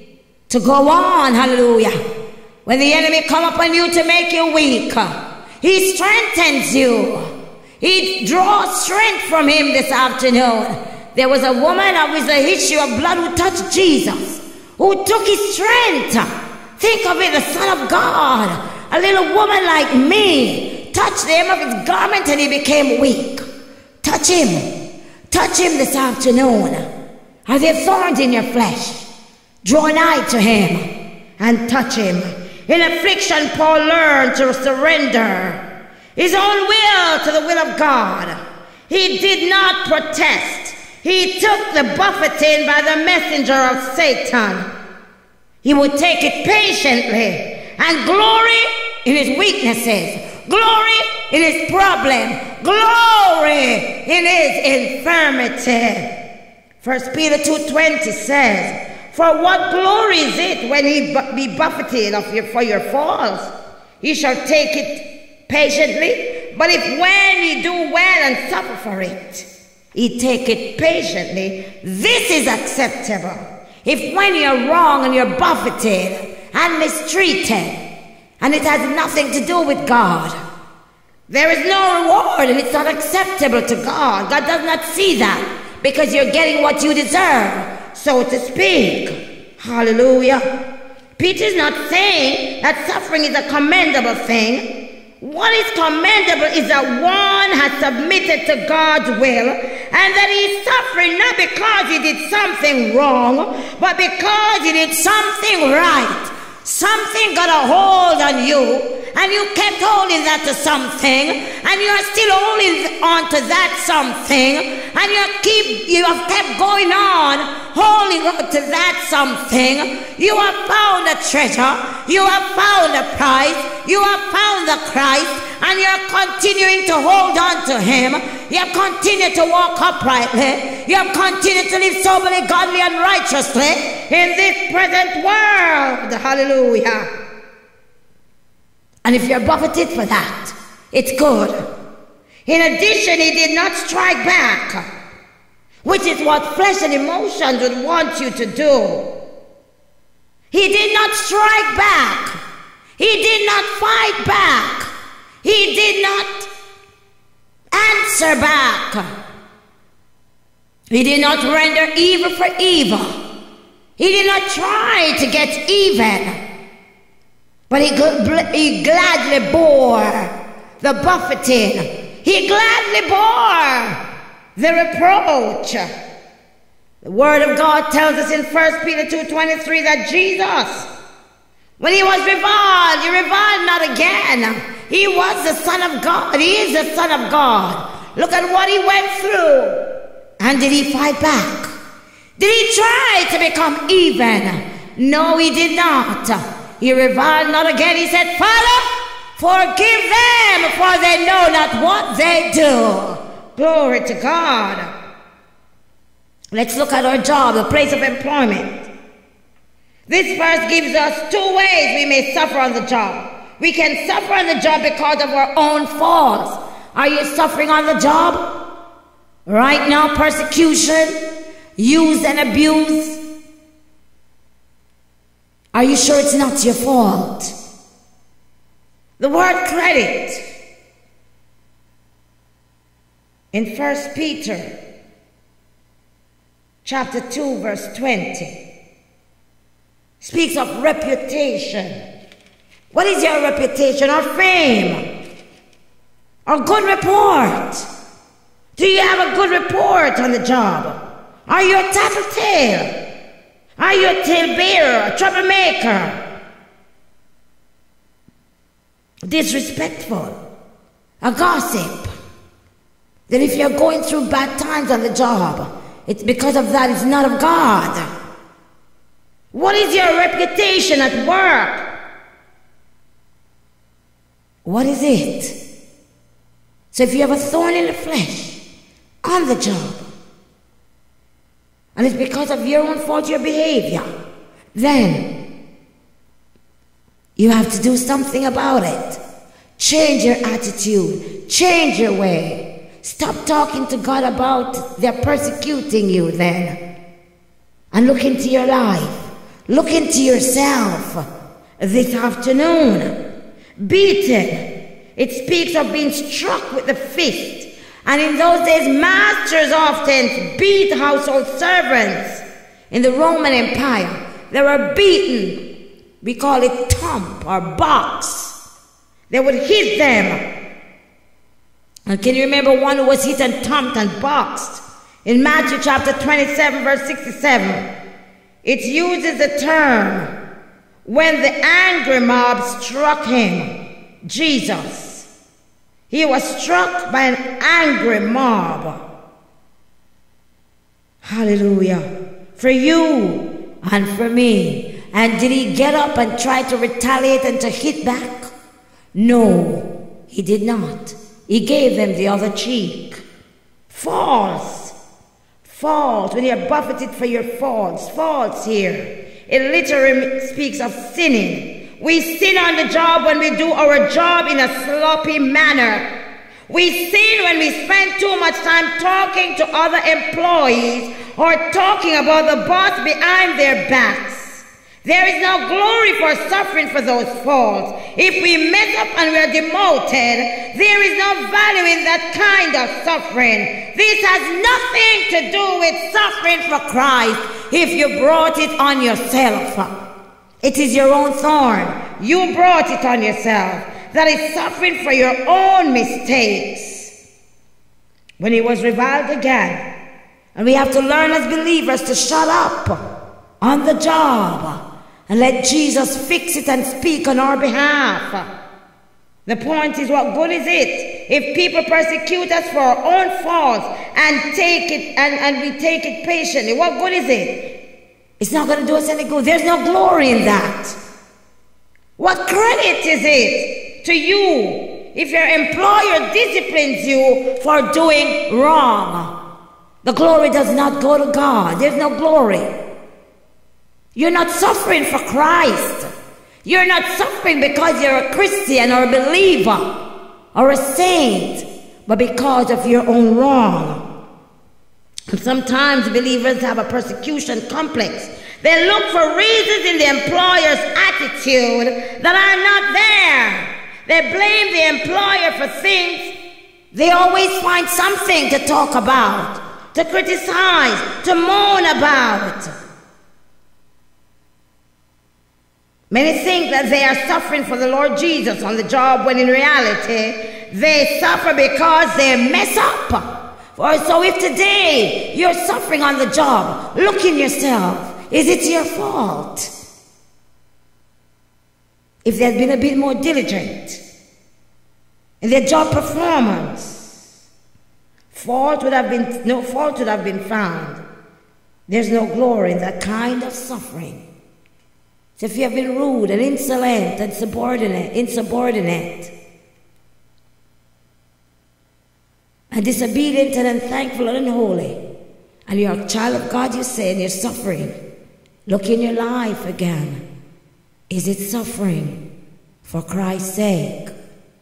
to go on, hallelujah. When the enemy come upon you to make you weak, he strengthens you. He draws strength from him this afternoon. There was a woman with an issue of blood who touched Jesus, who took his strength. Think of it, the Son of God, a little woman like me, touched the hem of his garment and he became weak. Touch him. Touch him this afternoon. Are there thorns in your flesh? Draw nigh to him and touch him. In affliction, Paul learned to surrender his own will to the will of God. He did not protest. He took the buffeting by the messenger of Satan. He would take it patiently and glory in his weaknesses, glory in his problem, glory in his infirmity. First Peter two twenty says, for what glory is it when he bu be buffeted of your, for your faults? He shall take it patiently, but if when ye do well and suffer for it, he take it patiently, this is acceptable. If when you're wrong and you're buffeted and mistreated, and it has nothing to do with God, there is no reward and it's not acceptable to God. God does not see that because you're getting what you deserve, so to speak. Hallelujah. Peter's not saying that suffering is a commendable thing. What is commendable is that one has submitted to God's will and that he's suffering not because he did something wrong, but because he did something right. Something got a hold on you and you kept holding that to something and you're still holding on to that something and you keep you have kept going on holding on to that something. You have found a treasure, you have found a prize, you have found the Christ, and you're continuing to hold on to him. You have continued to walk uprightly, you have continued to live soberly, godly, and righteously in this present world. Hallelujah. And if you're buffeted for that, it's good. In addition, he did not strike back, which is what flesh and emotions would want you to do. He did not strike back. He did not fight back. He did not answer back. He did not render evil for evil. He did not try to get even. But he, he gladly bore the buffeting. He gladly bore the reproach. The word of God tells us in First Peter two twenty-three that Jesus, when he was reviled, he reviled not again. He was the Son of God. He is the Son of God. Look at what he went through. And did he fight back? Did he try to become even? No, he did not. He reviled not again. He said, Father, forgive them, for they know not what they do. Glory to God. Let's look at our job, the place of employment. This verse gives us two ways we may suffer on the job. We can suffer on the job because of our own faults. Are you suffering on the job? Right now, persecution, use and abuse. Are you sure it's not your fault? The word credit in First Peter chapter two verse twenty speaks of reputation. What is your reputation or fame or good report? Do you have a good report on the job? Are you a tattletale? Are you a talebearer, a troublemaker, disrespectful, a gossip? That if you're going through bad times on the job, it's because of that, it's not of God. What is your reputation at work? What is it? So if you have a thorn in the flesh on the job, and it's because of your own fault, your behavior, then you have to do something about it. Change your attitude. Change your way. Stop talking to God about they're persecuting you then. And look into your life. Look into yourself this afternoon. Beaten. It speaks of being struck with the fist. And in those days, masters often beat household servants. In the Roman Empire, they were beaten. We call it thump or box. They would hit them. And can you remember one who was hit and thumped and boxed? In Matthew chapter twenty-seven, verse sixty-seven, it uses the term when the angry mob struck him, Jesus. He was struck by an angry mob. Hallelujah. For you and for me. And did he get up and try to retaliate and to hit back? No, he did not. He gave them the other cheek. False. False. When you're buffeted for your faults. False here. It literally speaks of sinning. We sin on the job when we do our job in a sloppy manner. We sin when we spend too much time talking to other employees or talking about the boss behind their backs. There is no glory for suffering for those faults. If we mess up and we are demoted, there is no value in that kind of suffering. This has nothing to do with suffering for Christ if you brought it on yourself. It is your own thorn. You brought it on yourself. That is suffering for your own mistakes. When he was reviled again, and we have to learn as believers to shut up on the job and let Jesus fix it and speak on our behalf. The point is, what good is it if people persecute us for our own faults and take it and, and we take it patiently? What good is it? It's not going to do us any good. There's no glory in that. What credit is it to you if your employer disciplines you for doing wrong? The glory does not go to God. There's no glory. You're not suffering for Christ. You're not suffering because you're a Christian or a believer or a saint, but because of your own wrong. And sometimes believers have a persecution complex. They look for reasons in the employer's attitude that are not there. They blame the employer for things. They always find something to talk about, to criticize, to moan about. Many think that they are suffering for the Lord Jesus on the job, when in reality, they suffer because they mess up. For so if today you're suffering on the job, look in yourself. Is it your fault? If they had been a bit more diligent in their job performance, fault would have been, no fault would have been found. There's no glory in that kind of suffering. So if you have been rude and insolent and subordinate, insubordinate, and disobedient and unthankful and unholy, and you're a child of God, you say, and you're suffering, look in your life again. Is it suffering for Christ's sake?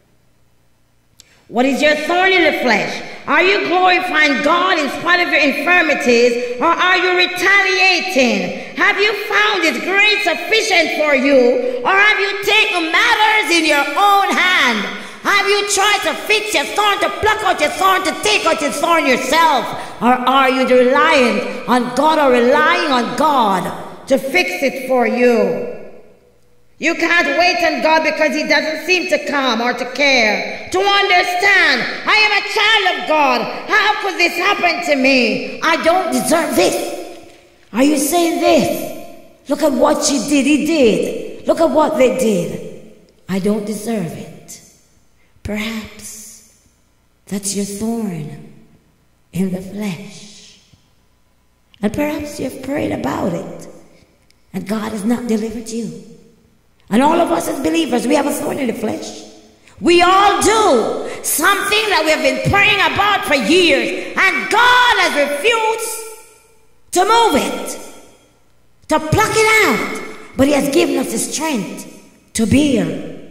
What is your thorn in the flesh? Are you glorifying God in spite of your infirmities, or are you retaliating? Have you found His grace sufficient for you, or have you taken matters in your own hand? Have you tried to fix your thorn, to pluck out your thorn, to take out your thorn yourself? Or are you relying on God, or relying on God to fix it for you? You can't wait on God because He doesn't seem to come or to care, to understand. I am a child of God. How could this happen to me? I don't deserve this. Are you saying this? Look at what she did, he did. Look at what they did. I don't deserve it. Perhaps that's your thorn in the flesh. And perhaps you've prayed about it and God has not delivered you. And all of us as believers, we have a thorn in the flesh. We all do. Something that we have been praying about for years. And God has refused to move it, to pluck it out. But He has given us the strength to bear.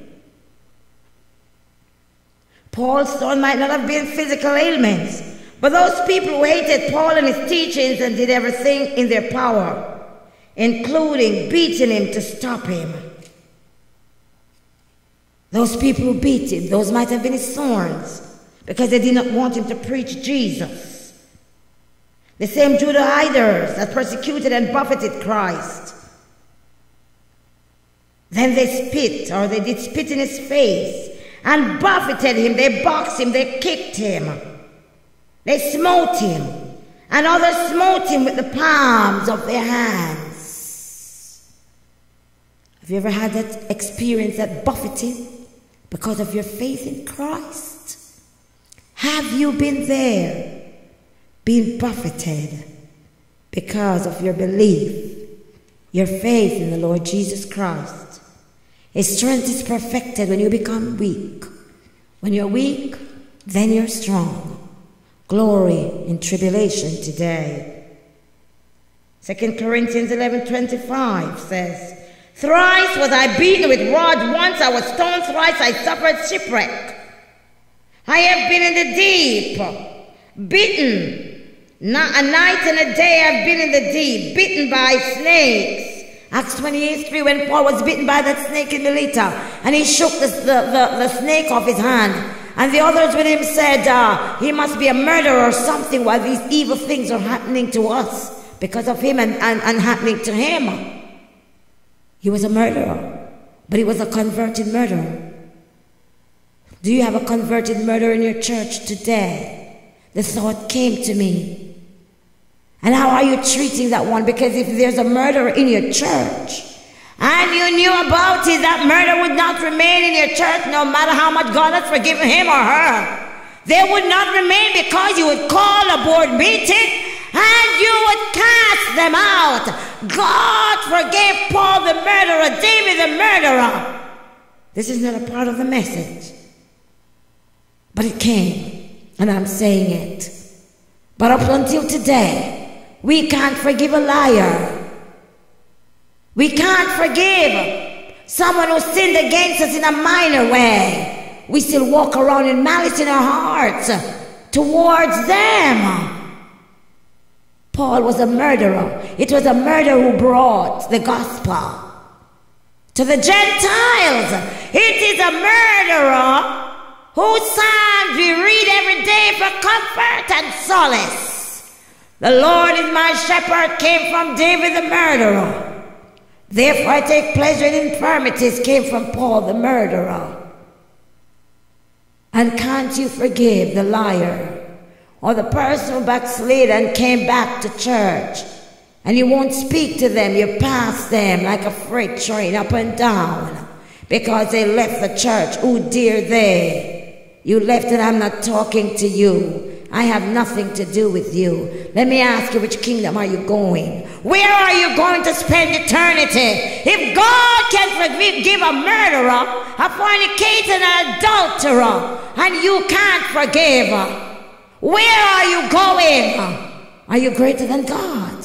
Paul's thorn might not have been physical ailments, but those people who hated Paul and his teachings and did everything in their power, including beating him to stop him. Those people who beat him, those might have been his thorns, because they did not want him to preach Jesus. The same Judaizers that persecuted and buffeted Christ. Then they spit, or they did spit in his face, and buffeted him. They boxed him, they kicked him, they smote him, and others smote him with the palms of their hands. Have you ever had that experience, that buffeting, because of your faith in Christ? Have you been there, being buffeted because of your belief, your faith in the Lord Jesus Christ? His strength is perfected when you become weak. When you're weak, then you're strong. Glory in tribulation today. Second Corinthians eleven twenty-five says, thrice was I beaten with rod, once I was stoned, thrice I suffered shipwreck. I have been in the deep, bitten, not a night and a day I've been in the deep, bitten by snakes. Acts twenty-eight three, when Paul was bitten by that snake in Melita, and he shook the, the, the, the snake off his hand, and the others with him said, uh, he must be a murderer or something, while these evil things are happening to us because of him and, and, and happening to him. He was a murderer, but he was a converted murderer. Do you have a converted murderer in your church today? The thought came to me. And how are you treating that one? Because if there's a murderer in your church, and you knew about it, that murder would not remain in your church no matter how much God has forgiven him or her. They would not remain, because you would call a board meeting and you would cast them out. God forgave Paul the murderer, David the murderer. This is not a part of the message, but it came, and I'm saying it. But up until today, we can't forgive a liar. We can't forgive someone who sinned against us in a minor way. We still walk around in malice in our hearts towards them. Paul was a murderer. It was a murderer who brought the gospel to the Gentiles. It is a murderer whose psalms we read every day for comfort and solace. The Lord is my shepherd came from David the murderer. Therefore I take pleasure in infirmities came from Paul the murderer. And can't you forgive the liar or the person who backslid and came back to church, and you won't speak to them, you pass them like a freight train up and down because they left the church? Oh dear they. You left and I'm not talking to you. I have nothing to do with you. Let me ask you, which kingdom are you going? Where are you going to spend eternity? If God can forgive a murderer, a fornicator, an adulterer, and you can't forgive, where are you going? Are you greater than God?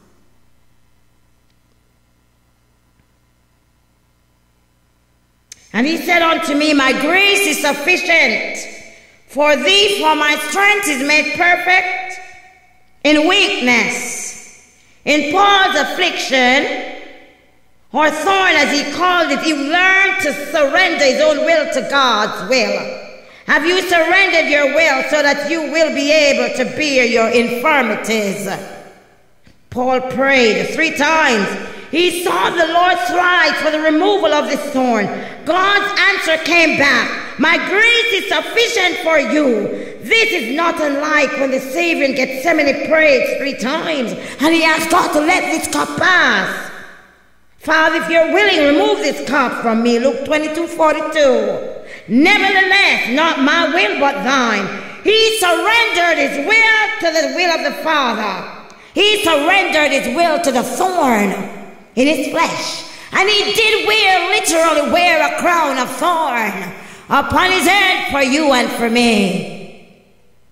And he said unto me, my grace is sufficient for thee, for my strength is made perfect in weakness. In Paul's affliction, or thorn as he called it, he learned to surrender his own will to God's will. Have you surrendered your will so that you will be able to bear your infirmities? Paul prayed three times. He sought the Lord thrice for the removal of this thorn. God's answer came back. My grace is sufficient for you. This is not unlike when the Savior in Gethsemane prayed three times and he asked God to let this cup pass. Father, if you're willing, remove this cup from me. Luke twenty-two forty-two. Nevertheless, not my will but thine. He surrendered his will to the will of the Father. He surrendered his will to the thorn in his flesh. And he did wear, literally wear a crown of thorn upon his head for you and for me.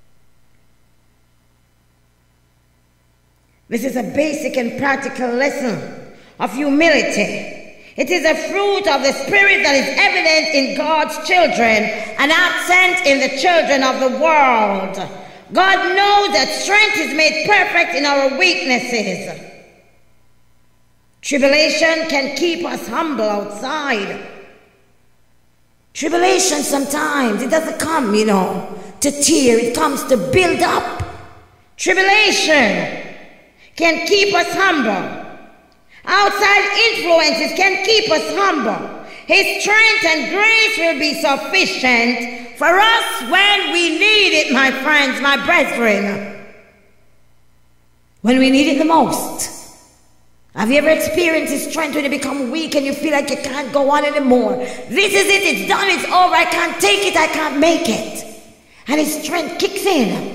This is a basic and practical lesson of humility. It is a fruit of the Spirit that is evident in God's children and absent in the children of the world. God knows that strength is made perfect in our weaknesses. Tribulation can keep us humble outside. Tribulation sometimes, it doesn't come, you know, to tear. It comes to build up. Tribulation can keep us humble. Outside influences can keep us humble. His strength and grace will be sufficient for us when we need it, my friends, my brethren. When we need it the most. Have you ever experienced His strength when you become weak and you feel like you can't go on anymore? This is it, it's done, it's over, I can't take it, I can't make it. And His strength kicks in.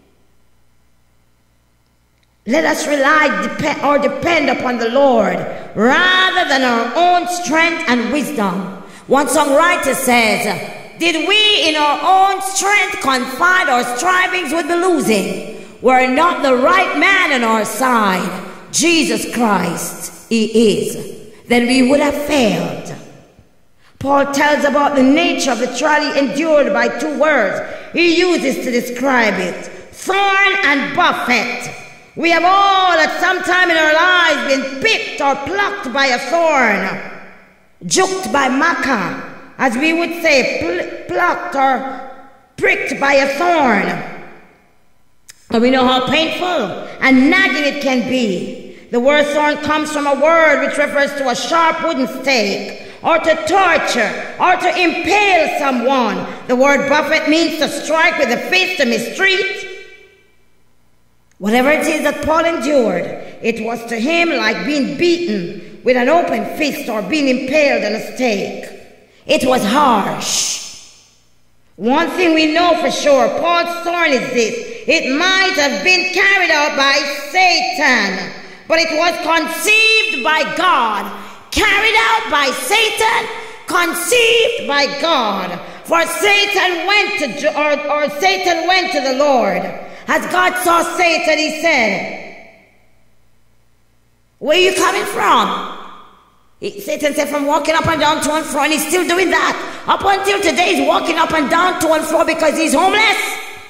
Let us rely depend, or depend upon the Lord rather than our own strength and wisdom. One songwriter says, did we in our own strength confide our strivings would be losing, were not the right man on our side, Jesus Christ, He is, then we would have failed. Paul tells about the nature of the trial he endured by two words he uses to describe it: thorn and buffet. We have all at some time in our lives been picked or plucked by a thorn, juked by maca, as we would say, pl plucked or pricked by a thorn. And we know how painful and nagging it can be. The word thorn comes from a word which refers to a sharp wooden stake, or to torture, or to impale someone. The word buffet means to strike with the fist, to mistreat. Whatever it is that Paul endured, it was to him like being beaten with an open fist or being impaled on a stake. It was harsh. One thing we know for sure, Paul's thorn is this: it might have been carried out by Satan, but it was conceived by God. Carried out by Satan, conceived by God. For Satan went to, or, or Satan went to the Lord. As God saw Satan, He said, where are you coming from? He, Satan said, from walking up and down to and fro, and he's still doing that. Up until today, he's walking up and down to and fro because he's homeless.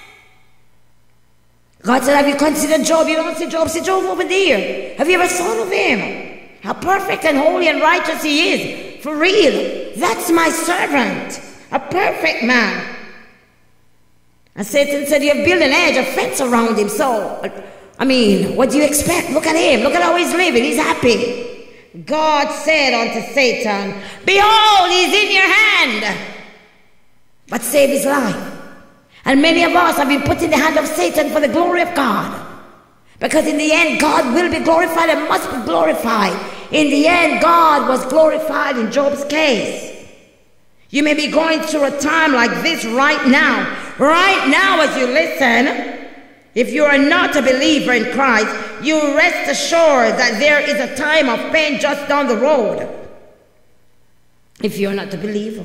God said, have you considered Job? You don't see Job, see Job over there. Have you ever thought of him? How perfect and holy and righteous he is. For real. That's my servant. A perfect man. And Satan said, you have built an edge, a fence around him. So, I mean, what do you expect? Look at him. Look at how he's living. He's happy. God said unto Satan, behold, he's in your hand. But save his life. And many of us have been put in the hand of Satan for the glory of God. Because in the end, God will be glorified and must be glorified. In the end, God was glorified in Job's case. You may be going through a time like this right now. Right now as you listen, if you are not a believer in Christ, you rest assured that there is a time of pain just down the road. If you're not a believer.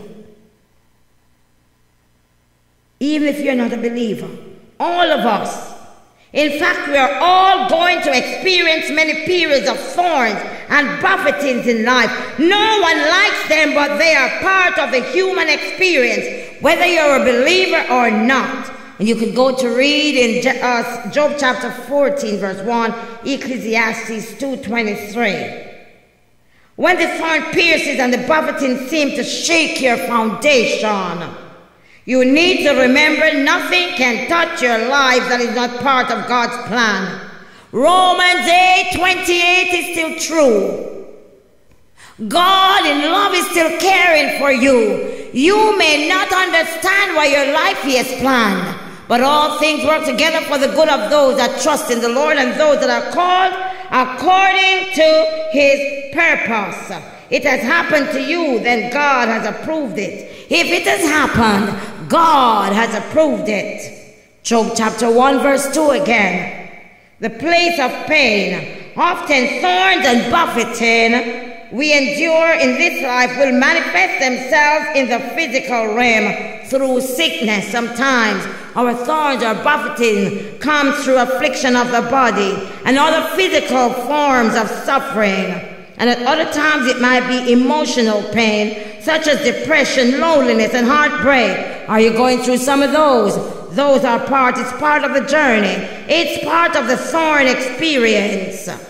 Even if you're not a believer. All of us. In fact, we are all going to experience many periods of thorns and buffetings in life. No one likes them, but they are part of the human experience, whether you're a believer or not. And you can go to read in uh, Job chapter fourteen, verse one, Ecclesiastes two twenty-three. When the thorn pierces and the buffeting seem to shake your foundation, you need to remember nothing can touch your life that is not part of God's plan. Romans eight twenty-eight is still true. God in love is still caring for you. You may not understand why your life He has planned, but all things work together for the good of those that trust in the Lord and those that are called according to His purpose. It has happened to you, then God has approved it. If it has happened, God has approved it. Job chapter one verse two again. The place of pain, often thorns and buffeting we endure in this life will manifest themselves in the physical realm through sickness. Sometimes our thorns or buffeting comes through affliction of the body and other physical forms of suffering. And at other times it might be emotional pain, such as depression, loneliness, and heartbreak. Are you going through some of those? Those are part, it's part of the journey. It's part of the thorn experience.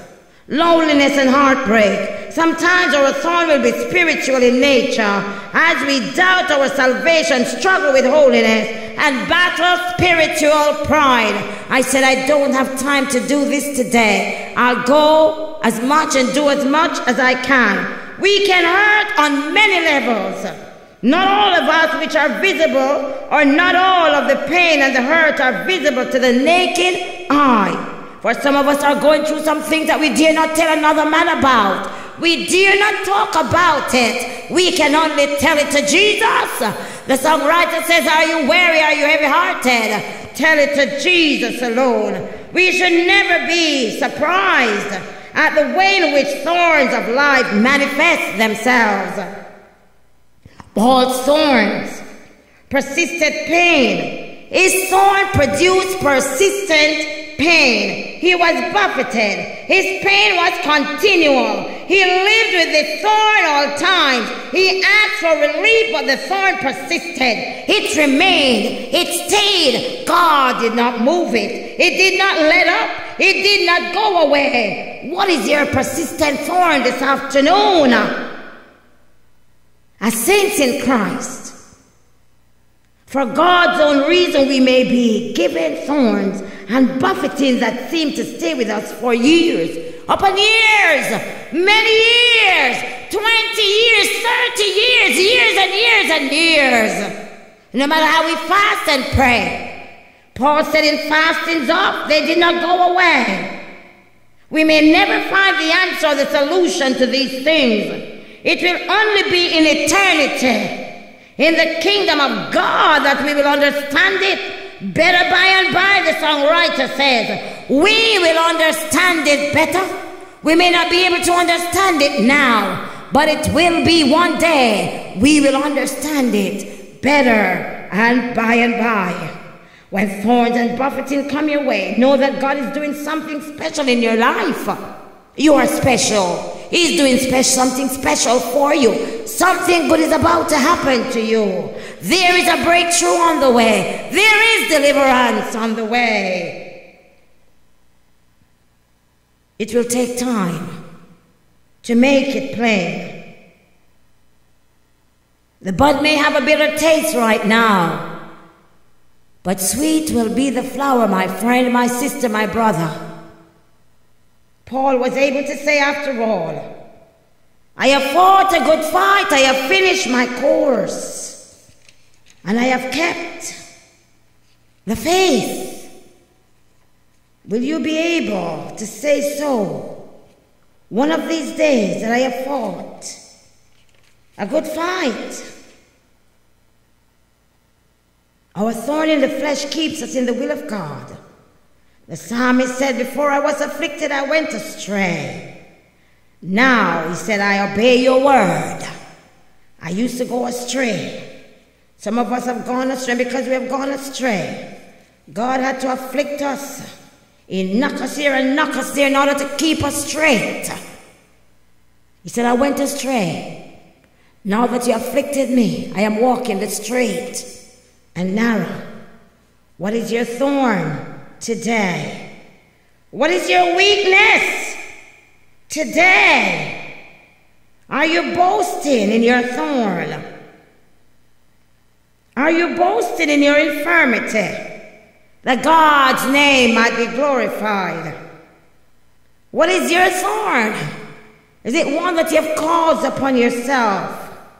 loneliness and heartbreak. Sometimes our thorn will be spiritual in nature as we doubt our salvation, struggle with holiness, and battle spiritual pride. I said, I don't have time to do this today. I'll go as much and do as much as I can. We can hurt on many levels. Not all of us which are visible, or not all of the pain and the hurt are visible to the naked eye. For some of us are going through some things that we dare not tell another man about. We dare not talk about it. We can only tell it to Jesus. The songwriter says, are you weary? Are you heavy-hearted? Tell it to Jesus alone. We should never be surprised at the way in which thorns of life manifest themselves. Paul's thorns, persistent pain. His thorn produced persistent pain. He was buffeted. His pain was continual. He lived with the thorn all times. He asked for relief, but the thorn persisted. It remained. It stayed. God did not move it. It did not let up. It did not go away. What is your persistent thorn this afternoon? As saints in Christ, for God's own reason, we may be given thorns and buffetings that seem to stay with us for years, upon years, many years, twenty years, thirty years, years and years and years. No matter how we fast and pray, Paul said in fastings up, they did not go away. We may never find the answer or the solution to these things. It will only be in eternity, in the kingdom of God, that we will understand it better by and by. The songwriter says, we will understand it better. We may not be able to understand it now, but it will be one day we will understand it better and by and by. When thorns and buffeting come your way, know that God is doing something special in your life. You are special. He's doing special, something special for you. Something good is about to happen to you. There is a breakthrough on the way. There is deliverance on the way. It will take time to make it plain. The bud may have a bitter taste right now, but sweet will be the flower, my friend, my sister, my brother. Paul was able to say, after all, I have fought a good fight, I have finished my course, and I have kept the faith. Will you be able to say so one of these days, that I have fought a good fight? Our thorn in the flesh keeps us in the will of God. The psalmist said, before I was afflicted, I went astray. Now, he said, I obey your word. I used to go astray. Some of us have gone astray because we have gone astray. God had to afflict us. He knocked us here and knocked us there in order to keep us straight. He said, I went astray. Now that you afflicted me, I am walking the straight and narrow. What is your thorn today? What is your weakness today? Are you boasting in your thorn? Are you boasting in your infirmity, that God's name might be glorified? What is your thorn? Is it one that you have caused upon yourself?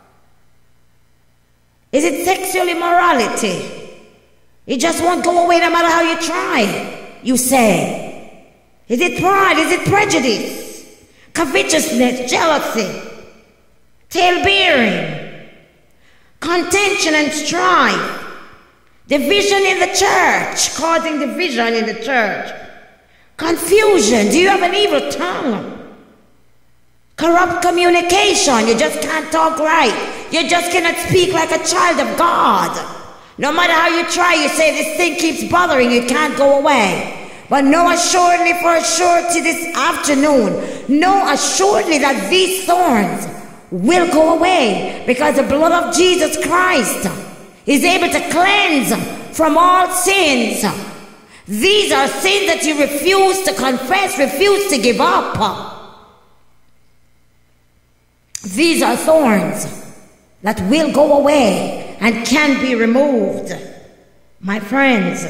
Is it sexual immorality? It just won't go away no matter how you try, you say. Is it pride? Is it prejudice? Covetousness, jealousy, tale-bearing, contention and strife, division in the church, causing division in the church, confusion. Do you have an evil tongue? Corrupt communication. You just can't talk right. You just cannot speak like a child of God. No matter how you try, you say this thing keeps bothering you, it can't go away. But know assuredly, for a surety this afternoon, know assuredly that these thorns will go away, because the blood of Jesus Christ is able to cleanse from all sins. These are sins that you refuse to confess, refuse to give up. These are thorns that will go away and can be removed. My friends,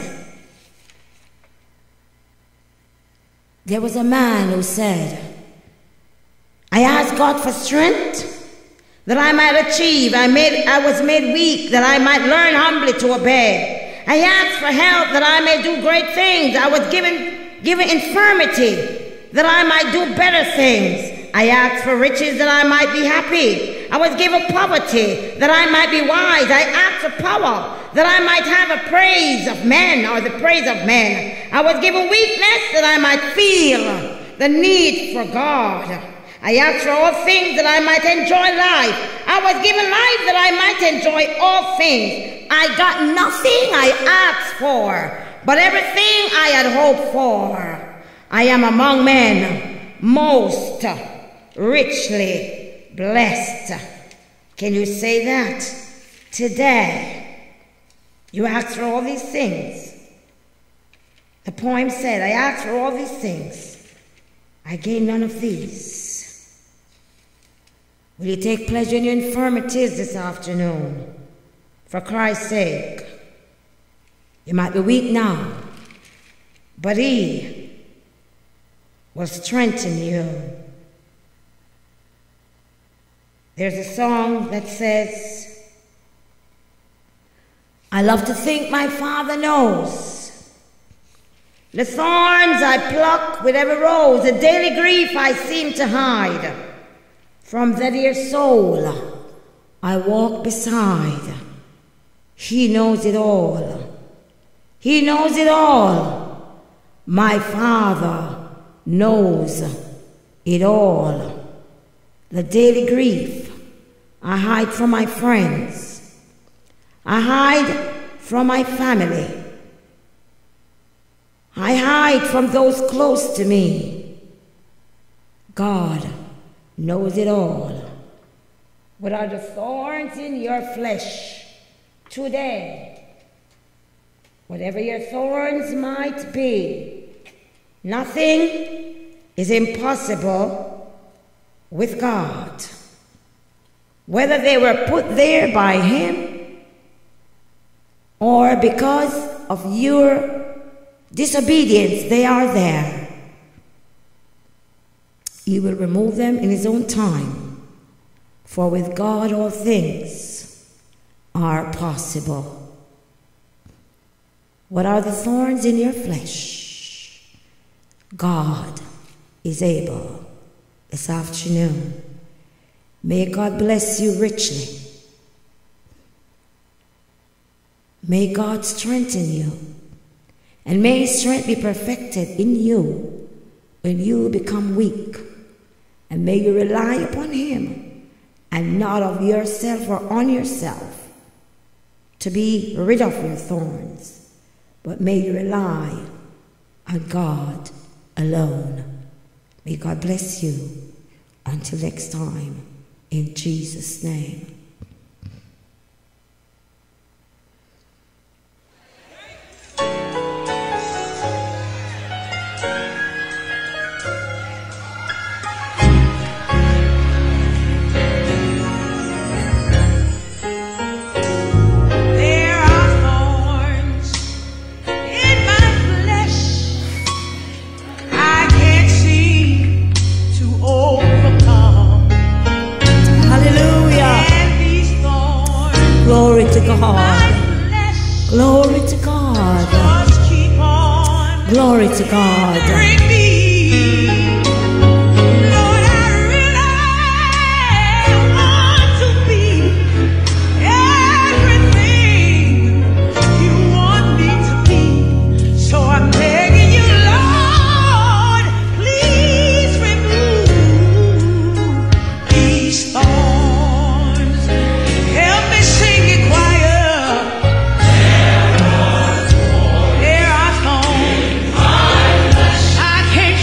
there was a man who said, I asked God for strength that I might achieve. I, made, I was made weak that I might learn humbly to obey. I asked for help that I may do great things. I was given, given infirmity that I might do better things. I asked for riches that I might be happy. I was given poverty that I might be wise. I asked for power that I might have a praise of men or the praise of men. I was given weakness that I might feel the need for God. I asked for all things that I might enjoy life. I was given life that I might enjoy all things. I got nothing I asked for, but everything I had hoped for. I am among men most richly blessed. Can you say that? Today, you asked for all these things. The poem said, I asked for all these things. I gained none of these. Will you take pleasure in your infirmities this afternoon? For Christ's sake. You might be weak now, but He will strengthen you. There's a song that says, I love to think my Father knows the thorns I pluck with every rose, the daily grief I seem to hide. From that dear soul I walk beside. He knows it all. He knows it all. My Father knows it all. The daily grief I hide from my friends. I hide from my family. I hide from those close to me. God knows it all. What are the thorns in your flesh today? Whatever your thorns might be, nothing is impossible with God. Whether they were put there by Him or because of your disobedience, they are there. He will remove them in His own time, for with God all things are possible. What are the thorns in your flesh? God is able this afternoon. May God bless you richly. May God strengthen you, and may His strength be perfected in you when you become weak. And may you rely upon Him and not of yourself or on yourself to be rid of your thorns, but may you rely on God alone. May God bless you. Until next time, in Jesus' name. Glory to God. Glory to God. Glory to God. I can't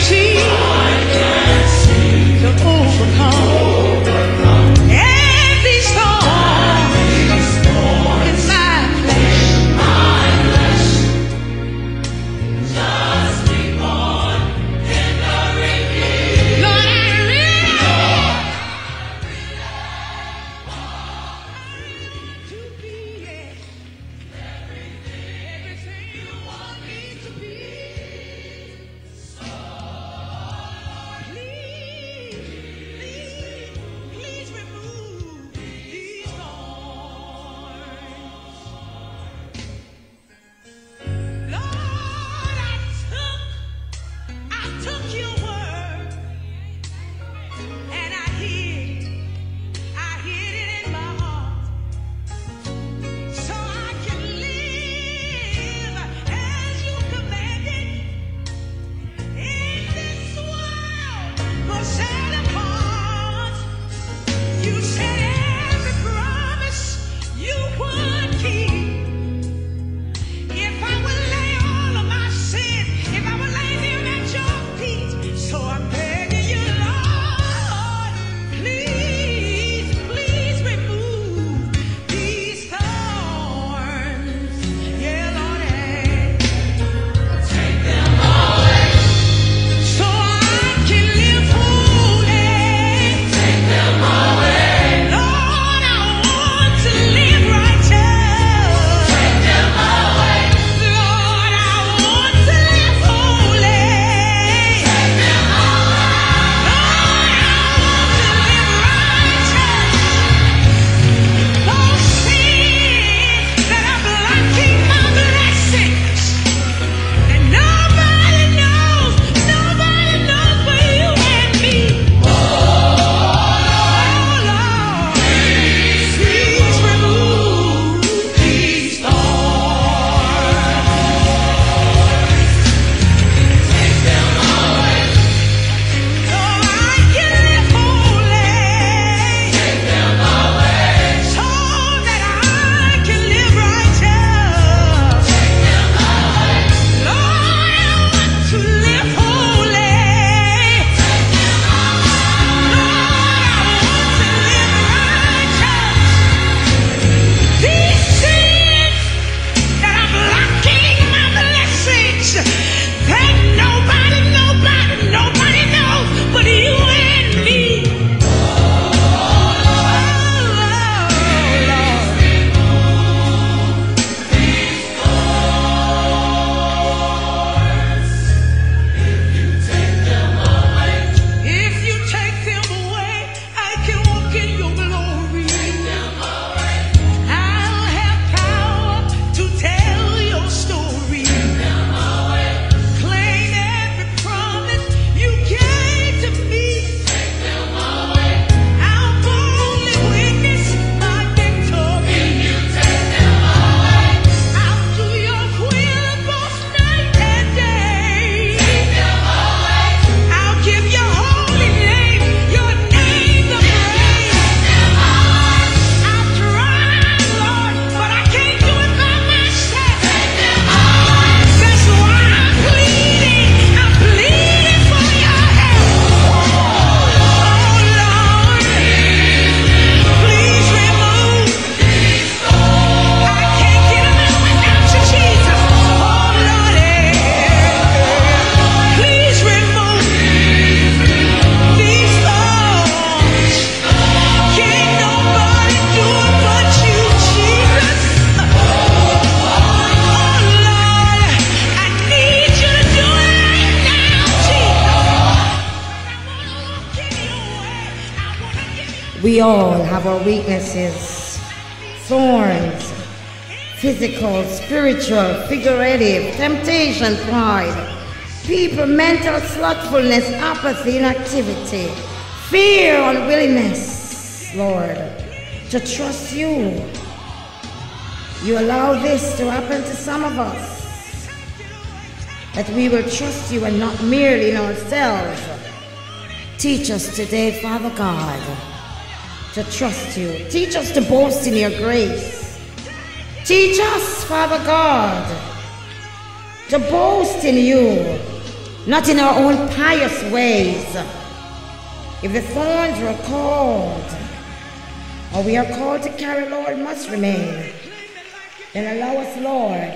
We all have our weaknesses, thorns, physical, spiritual, figurative, temptation, pride, people, mental slothfulness, apathy, inactivity, fear, unwillingness, Lord, to trust you. You allow this to happen to some of us, that we will trust you and not merely in ourselves. Teach us today, Father God, to trust you. Teach us to boast in your grace. Teach us, Father God, to boast in you, not in our own pious ways. If the thorns were called, or we are called to carry, Lord, must remain, then allow us, Lord,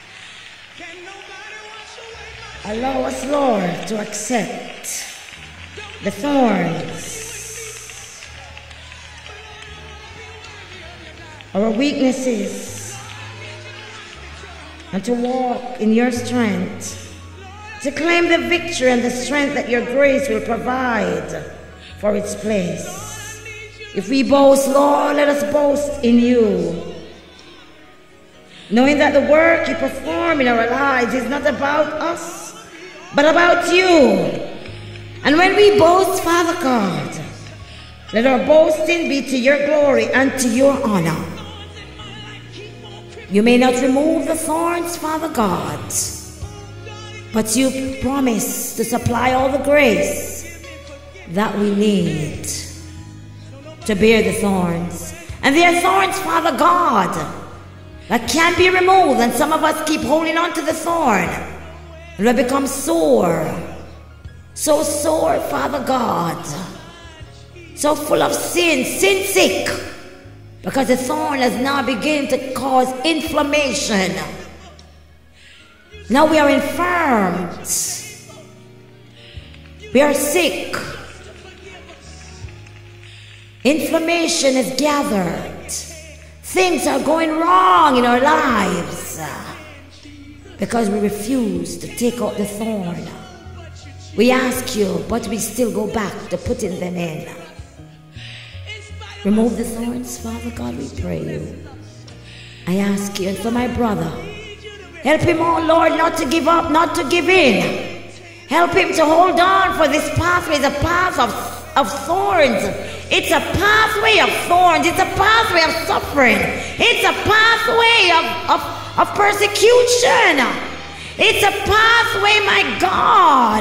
allow us, Lord, to accept the thorns, our weaknesses, and to walk in your strength, to claim the victory and the strength that your grace will provide for its place. If we boast, Lord, let us boast in you, knowing that the work you perform in our lives is not about us, but about you. And when we boast, Father God, let our boasting be to your glory and to your honor. You may not remove the thorns, Father God, but you promise to supply all the grace that we need to bear the thorns. And there are thorns, Father God, that can't be removed, and some of us keep holding on to the thorn, and we become sore, so sore, Father God, so full of sin, sin sick, because the thorn has now begun to cause inflammation. Now we are infirmed, we are sick, inflammation is gathered, things are going wrong in our lives because we refuse to take out the thorn. We ask you, but we still go back to putting them in. Remove the thorns, Father God, we pray you. I ask you, and for my brother, help him, oh Lord, not to give up, not to give in. Help him to hold on, for this pathway is a path of, of thorns. It's a pathway of thorns. It's a pathway of suffering. It's a pathway of, of, of persecution. It's a pathway, my God,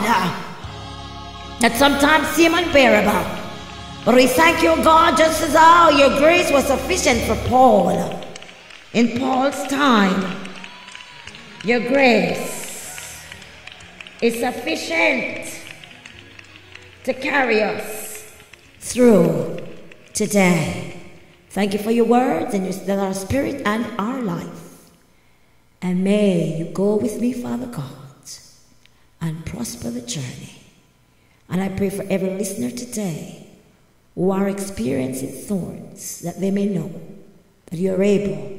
that sometimes seem unbearable. But we thank you, God, just as how your grace was sufficient for Paul. In Paul's time, your grace is sufficient to carry us through today. Thank you for your words and that our spirit and our life. And may you go with me, Father God, and prosper the journey. And I pray for every listener today who are experiencing thorns, that they may know that you are able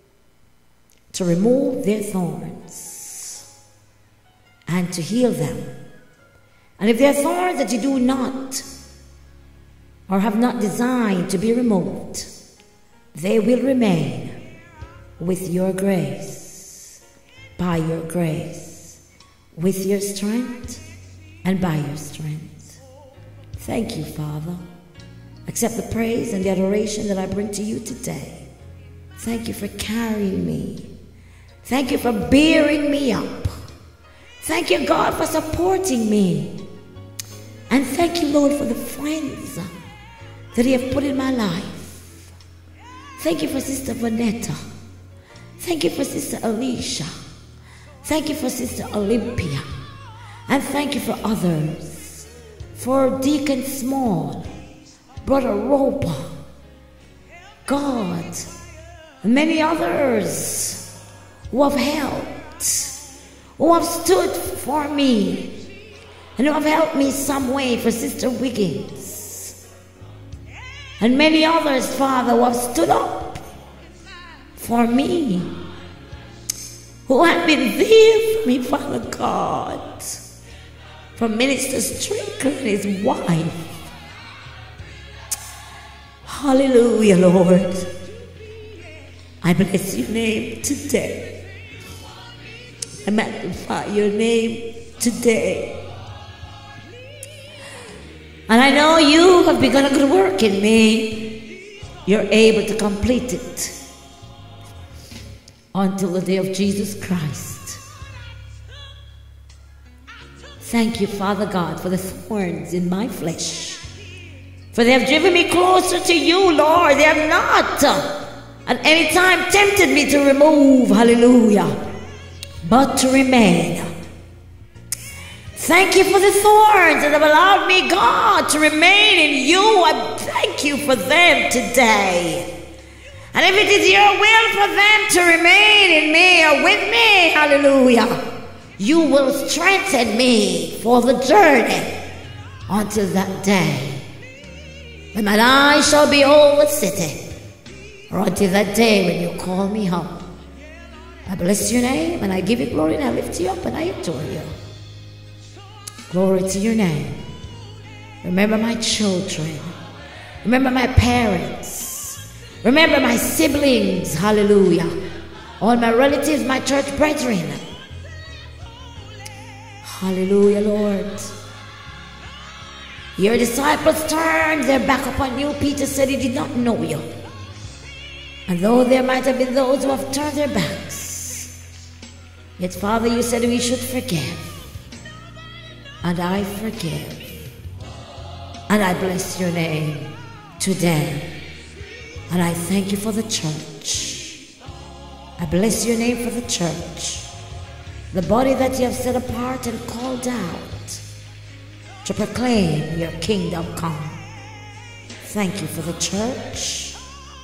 to remove their thorns and to heal them. And if there are thorns that you do not or have not designed to be removed, they will remain with your grace, by your grace, with your strength and by your strength. Thank you, Father. Accept the praise and the adoration that I bring to you today. Thank you for carrying me. Thank you for bearing me up. Thank you, God, for supporting me. And thank you, Lord, for the friends that you have put in my life. Thank you for Sister Vanetta. Thank you for Sister Alicia. Thank you for Sister Olympia. And thank you for others. For Deacon Small, Brother Roper, God, and many others who have helped, who have stood for me, and who have helped me some way, for Sister Wiggins, and many others, Father, who have stood up for me, who have been there for me, Father God, from Minister Strickland and his wife. Hallelujah, Lord. I bless your name today. I magnify your name today. And I know you have begun a good work in me. You're able to complete it until the day of Jesus Christ. Thank you, Father God, for the thorns in my flesh. For they have driven me closer to you, Lord. They have not uh, at any time tempted me to remove, hallelujah, but to remain. Thank you for the thorns that have allowed me, God, to remain in you. I thank you for them today. And if it is your will for them to remain in me or with me, hallelujah, you will strengthen me for the journey until that day when my eyes shall behold the city, or until that day when you call me home. I bless your name and I give you glory and I lift you up and I adore you. Glory to your name. Remember my children. Remember my parents. Remember my siblings. Hallelujah. All my relatives, my church brethren. Hallelujah, Lord. Your disciples turned their back upon you. Peter said he did not know you. And though there might have been those who have turned their backs, yet, Father, you said we should forgive. And I forgive. And I bless your name today. And I thank you for the church. I bless your name for the church. The body that you have set apart and called out to proclaim your kingdom come. Thank you for the church.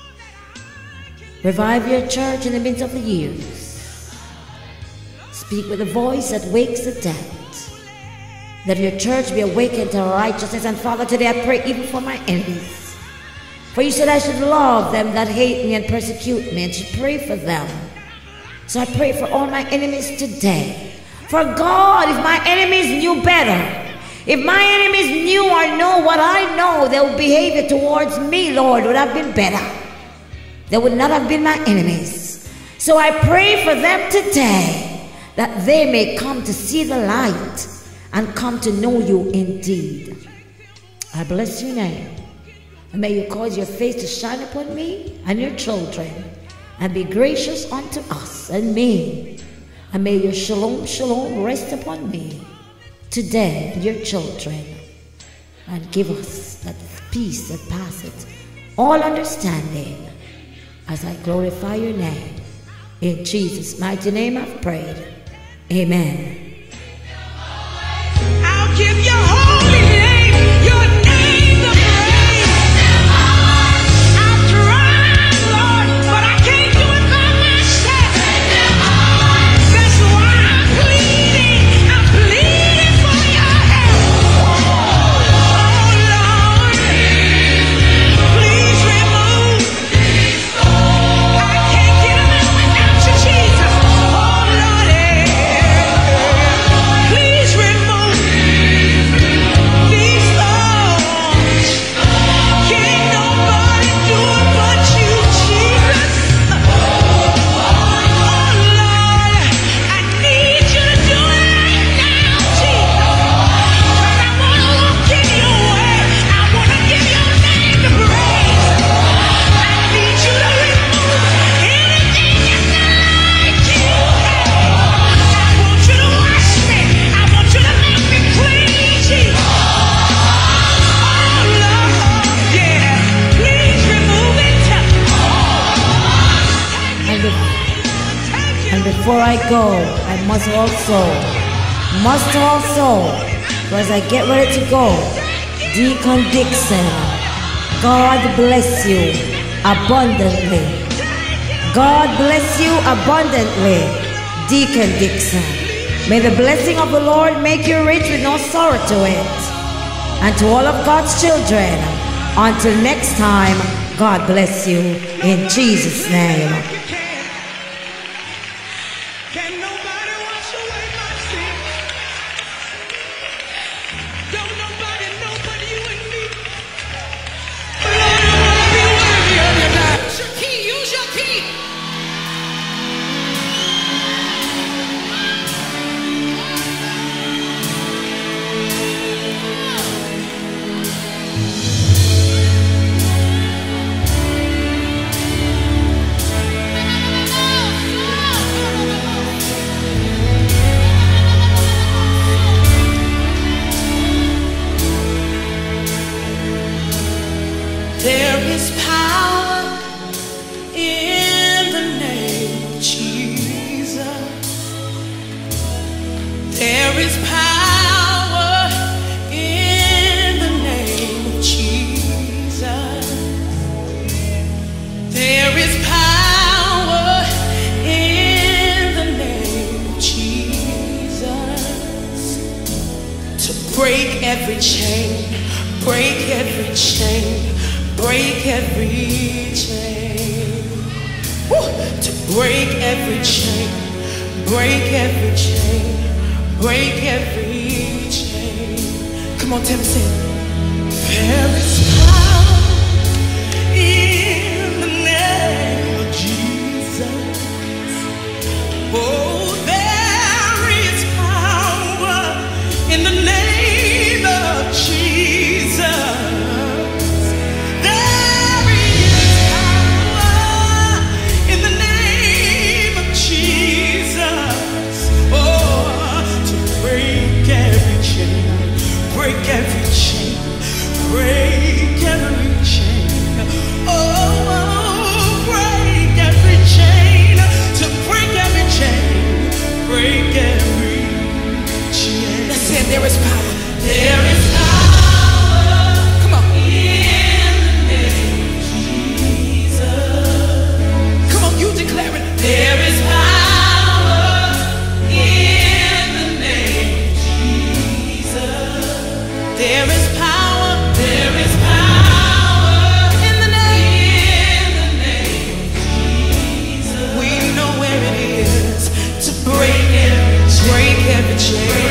Revive your church in the midst of the years. Speak with a voice that wakes the dead. That your church be awakened to righteousness. And Father, today I pray even for my enemies. For you said I should love them that hate me and persecute me, and should pray for them. So I pray for all my enemies today. For God, if my enemies knew better, if my enemies knew or know what I know, their behavior towards me, Lord, would have been better. They would not have been my enemies. So I pray for them today, that they may come to see the light and come to know you indeed. I bless your name. And may you cause your face to shine upon me and your children, and be gracious unto us and me. And may your shalom, shalom rest upon me today and your children, and give us that peace that passeth all understanding, as I glorify your name. In Jesus' mighty name I've prayed. Amen. I'll give your holy name, your name the praise. I've tried, Lord, but I can't do it by myself. That's why I'm pleading, I'm pleading for your help. Oh, Lord, please remove. I can't get them out without you, Jesus. Oh, Lord, please remove these thoughts. Can't nobody do it but you, Jesus. Oh, Lord, I need you to do it right now, Jesus. 'Cause I want to walk in your way. I want to give your name the praise. I need you to remove anything that's not like you. I want you to wash me. I want you to make me clean, Jesus. Oh, Lord, yeah. Please remove it. And, be- and before I go, I must also, must also, as I get ready to go, Deacon Dixon, God bless you abundantly. God bless you abundantly, Deacon Dixon. May the blessing of the Lord make you rich with no sorrow to it. And to all of God's children, until next time, God bless you in Jesus' name. Can nobody wash away my sin? Don't nobody know but you and me. Lord, I wanna be is power in the name of Jesus. There is power in the name of Jesus to break every chain, break every chain, break every chain. Woo! To break every chain, break every chain, break every chain. Come on, Tim, sing. There is power in the name of Jesus. Oh, there is power in the name of Jesus. There is power in the name of Jesus. Oh, to break every chain, break every chain, break every chain. Oh, break every chain, to break every chain, break every chain. Let's say there is power. There is power. Come on. In the name of Jesus. Come on, you declare it. There is power in the name of Jesus. There is power. There is power in the name. In the name of Jesus. We know where it is to break every break every chain.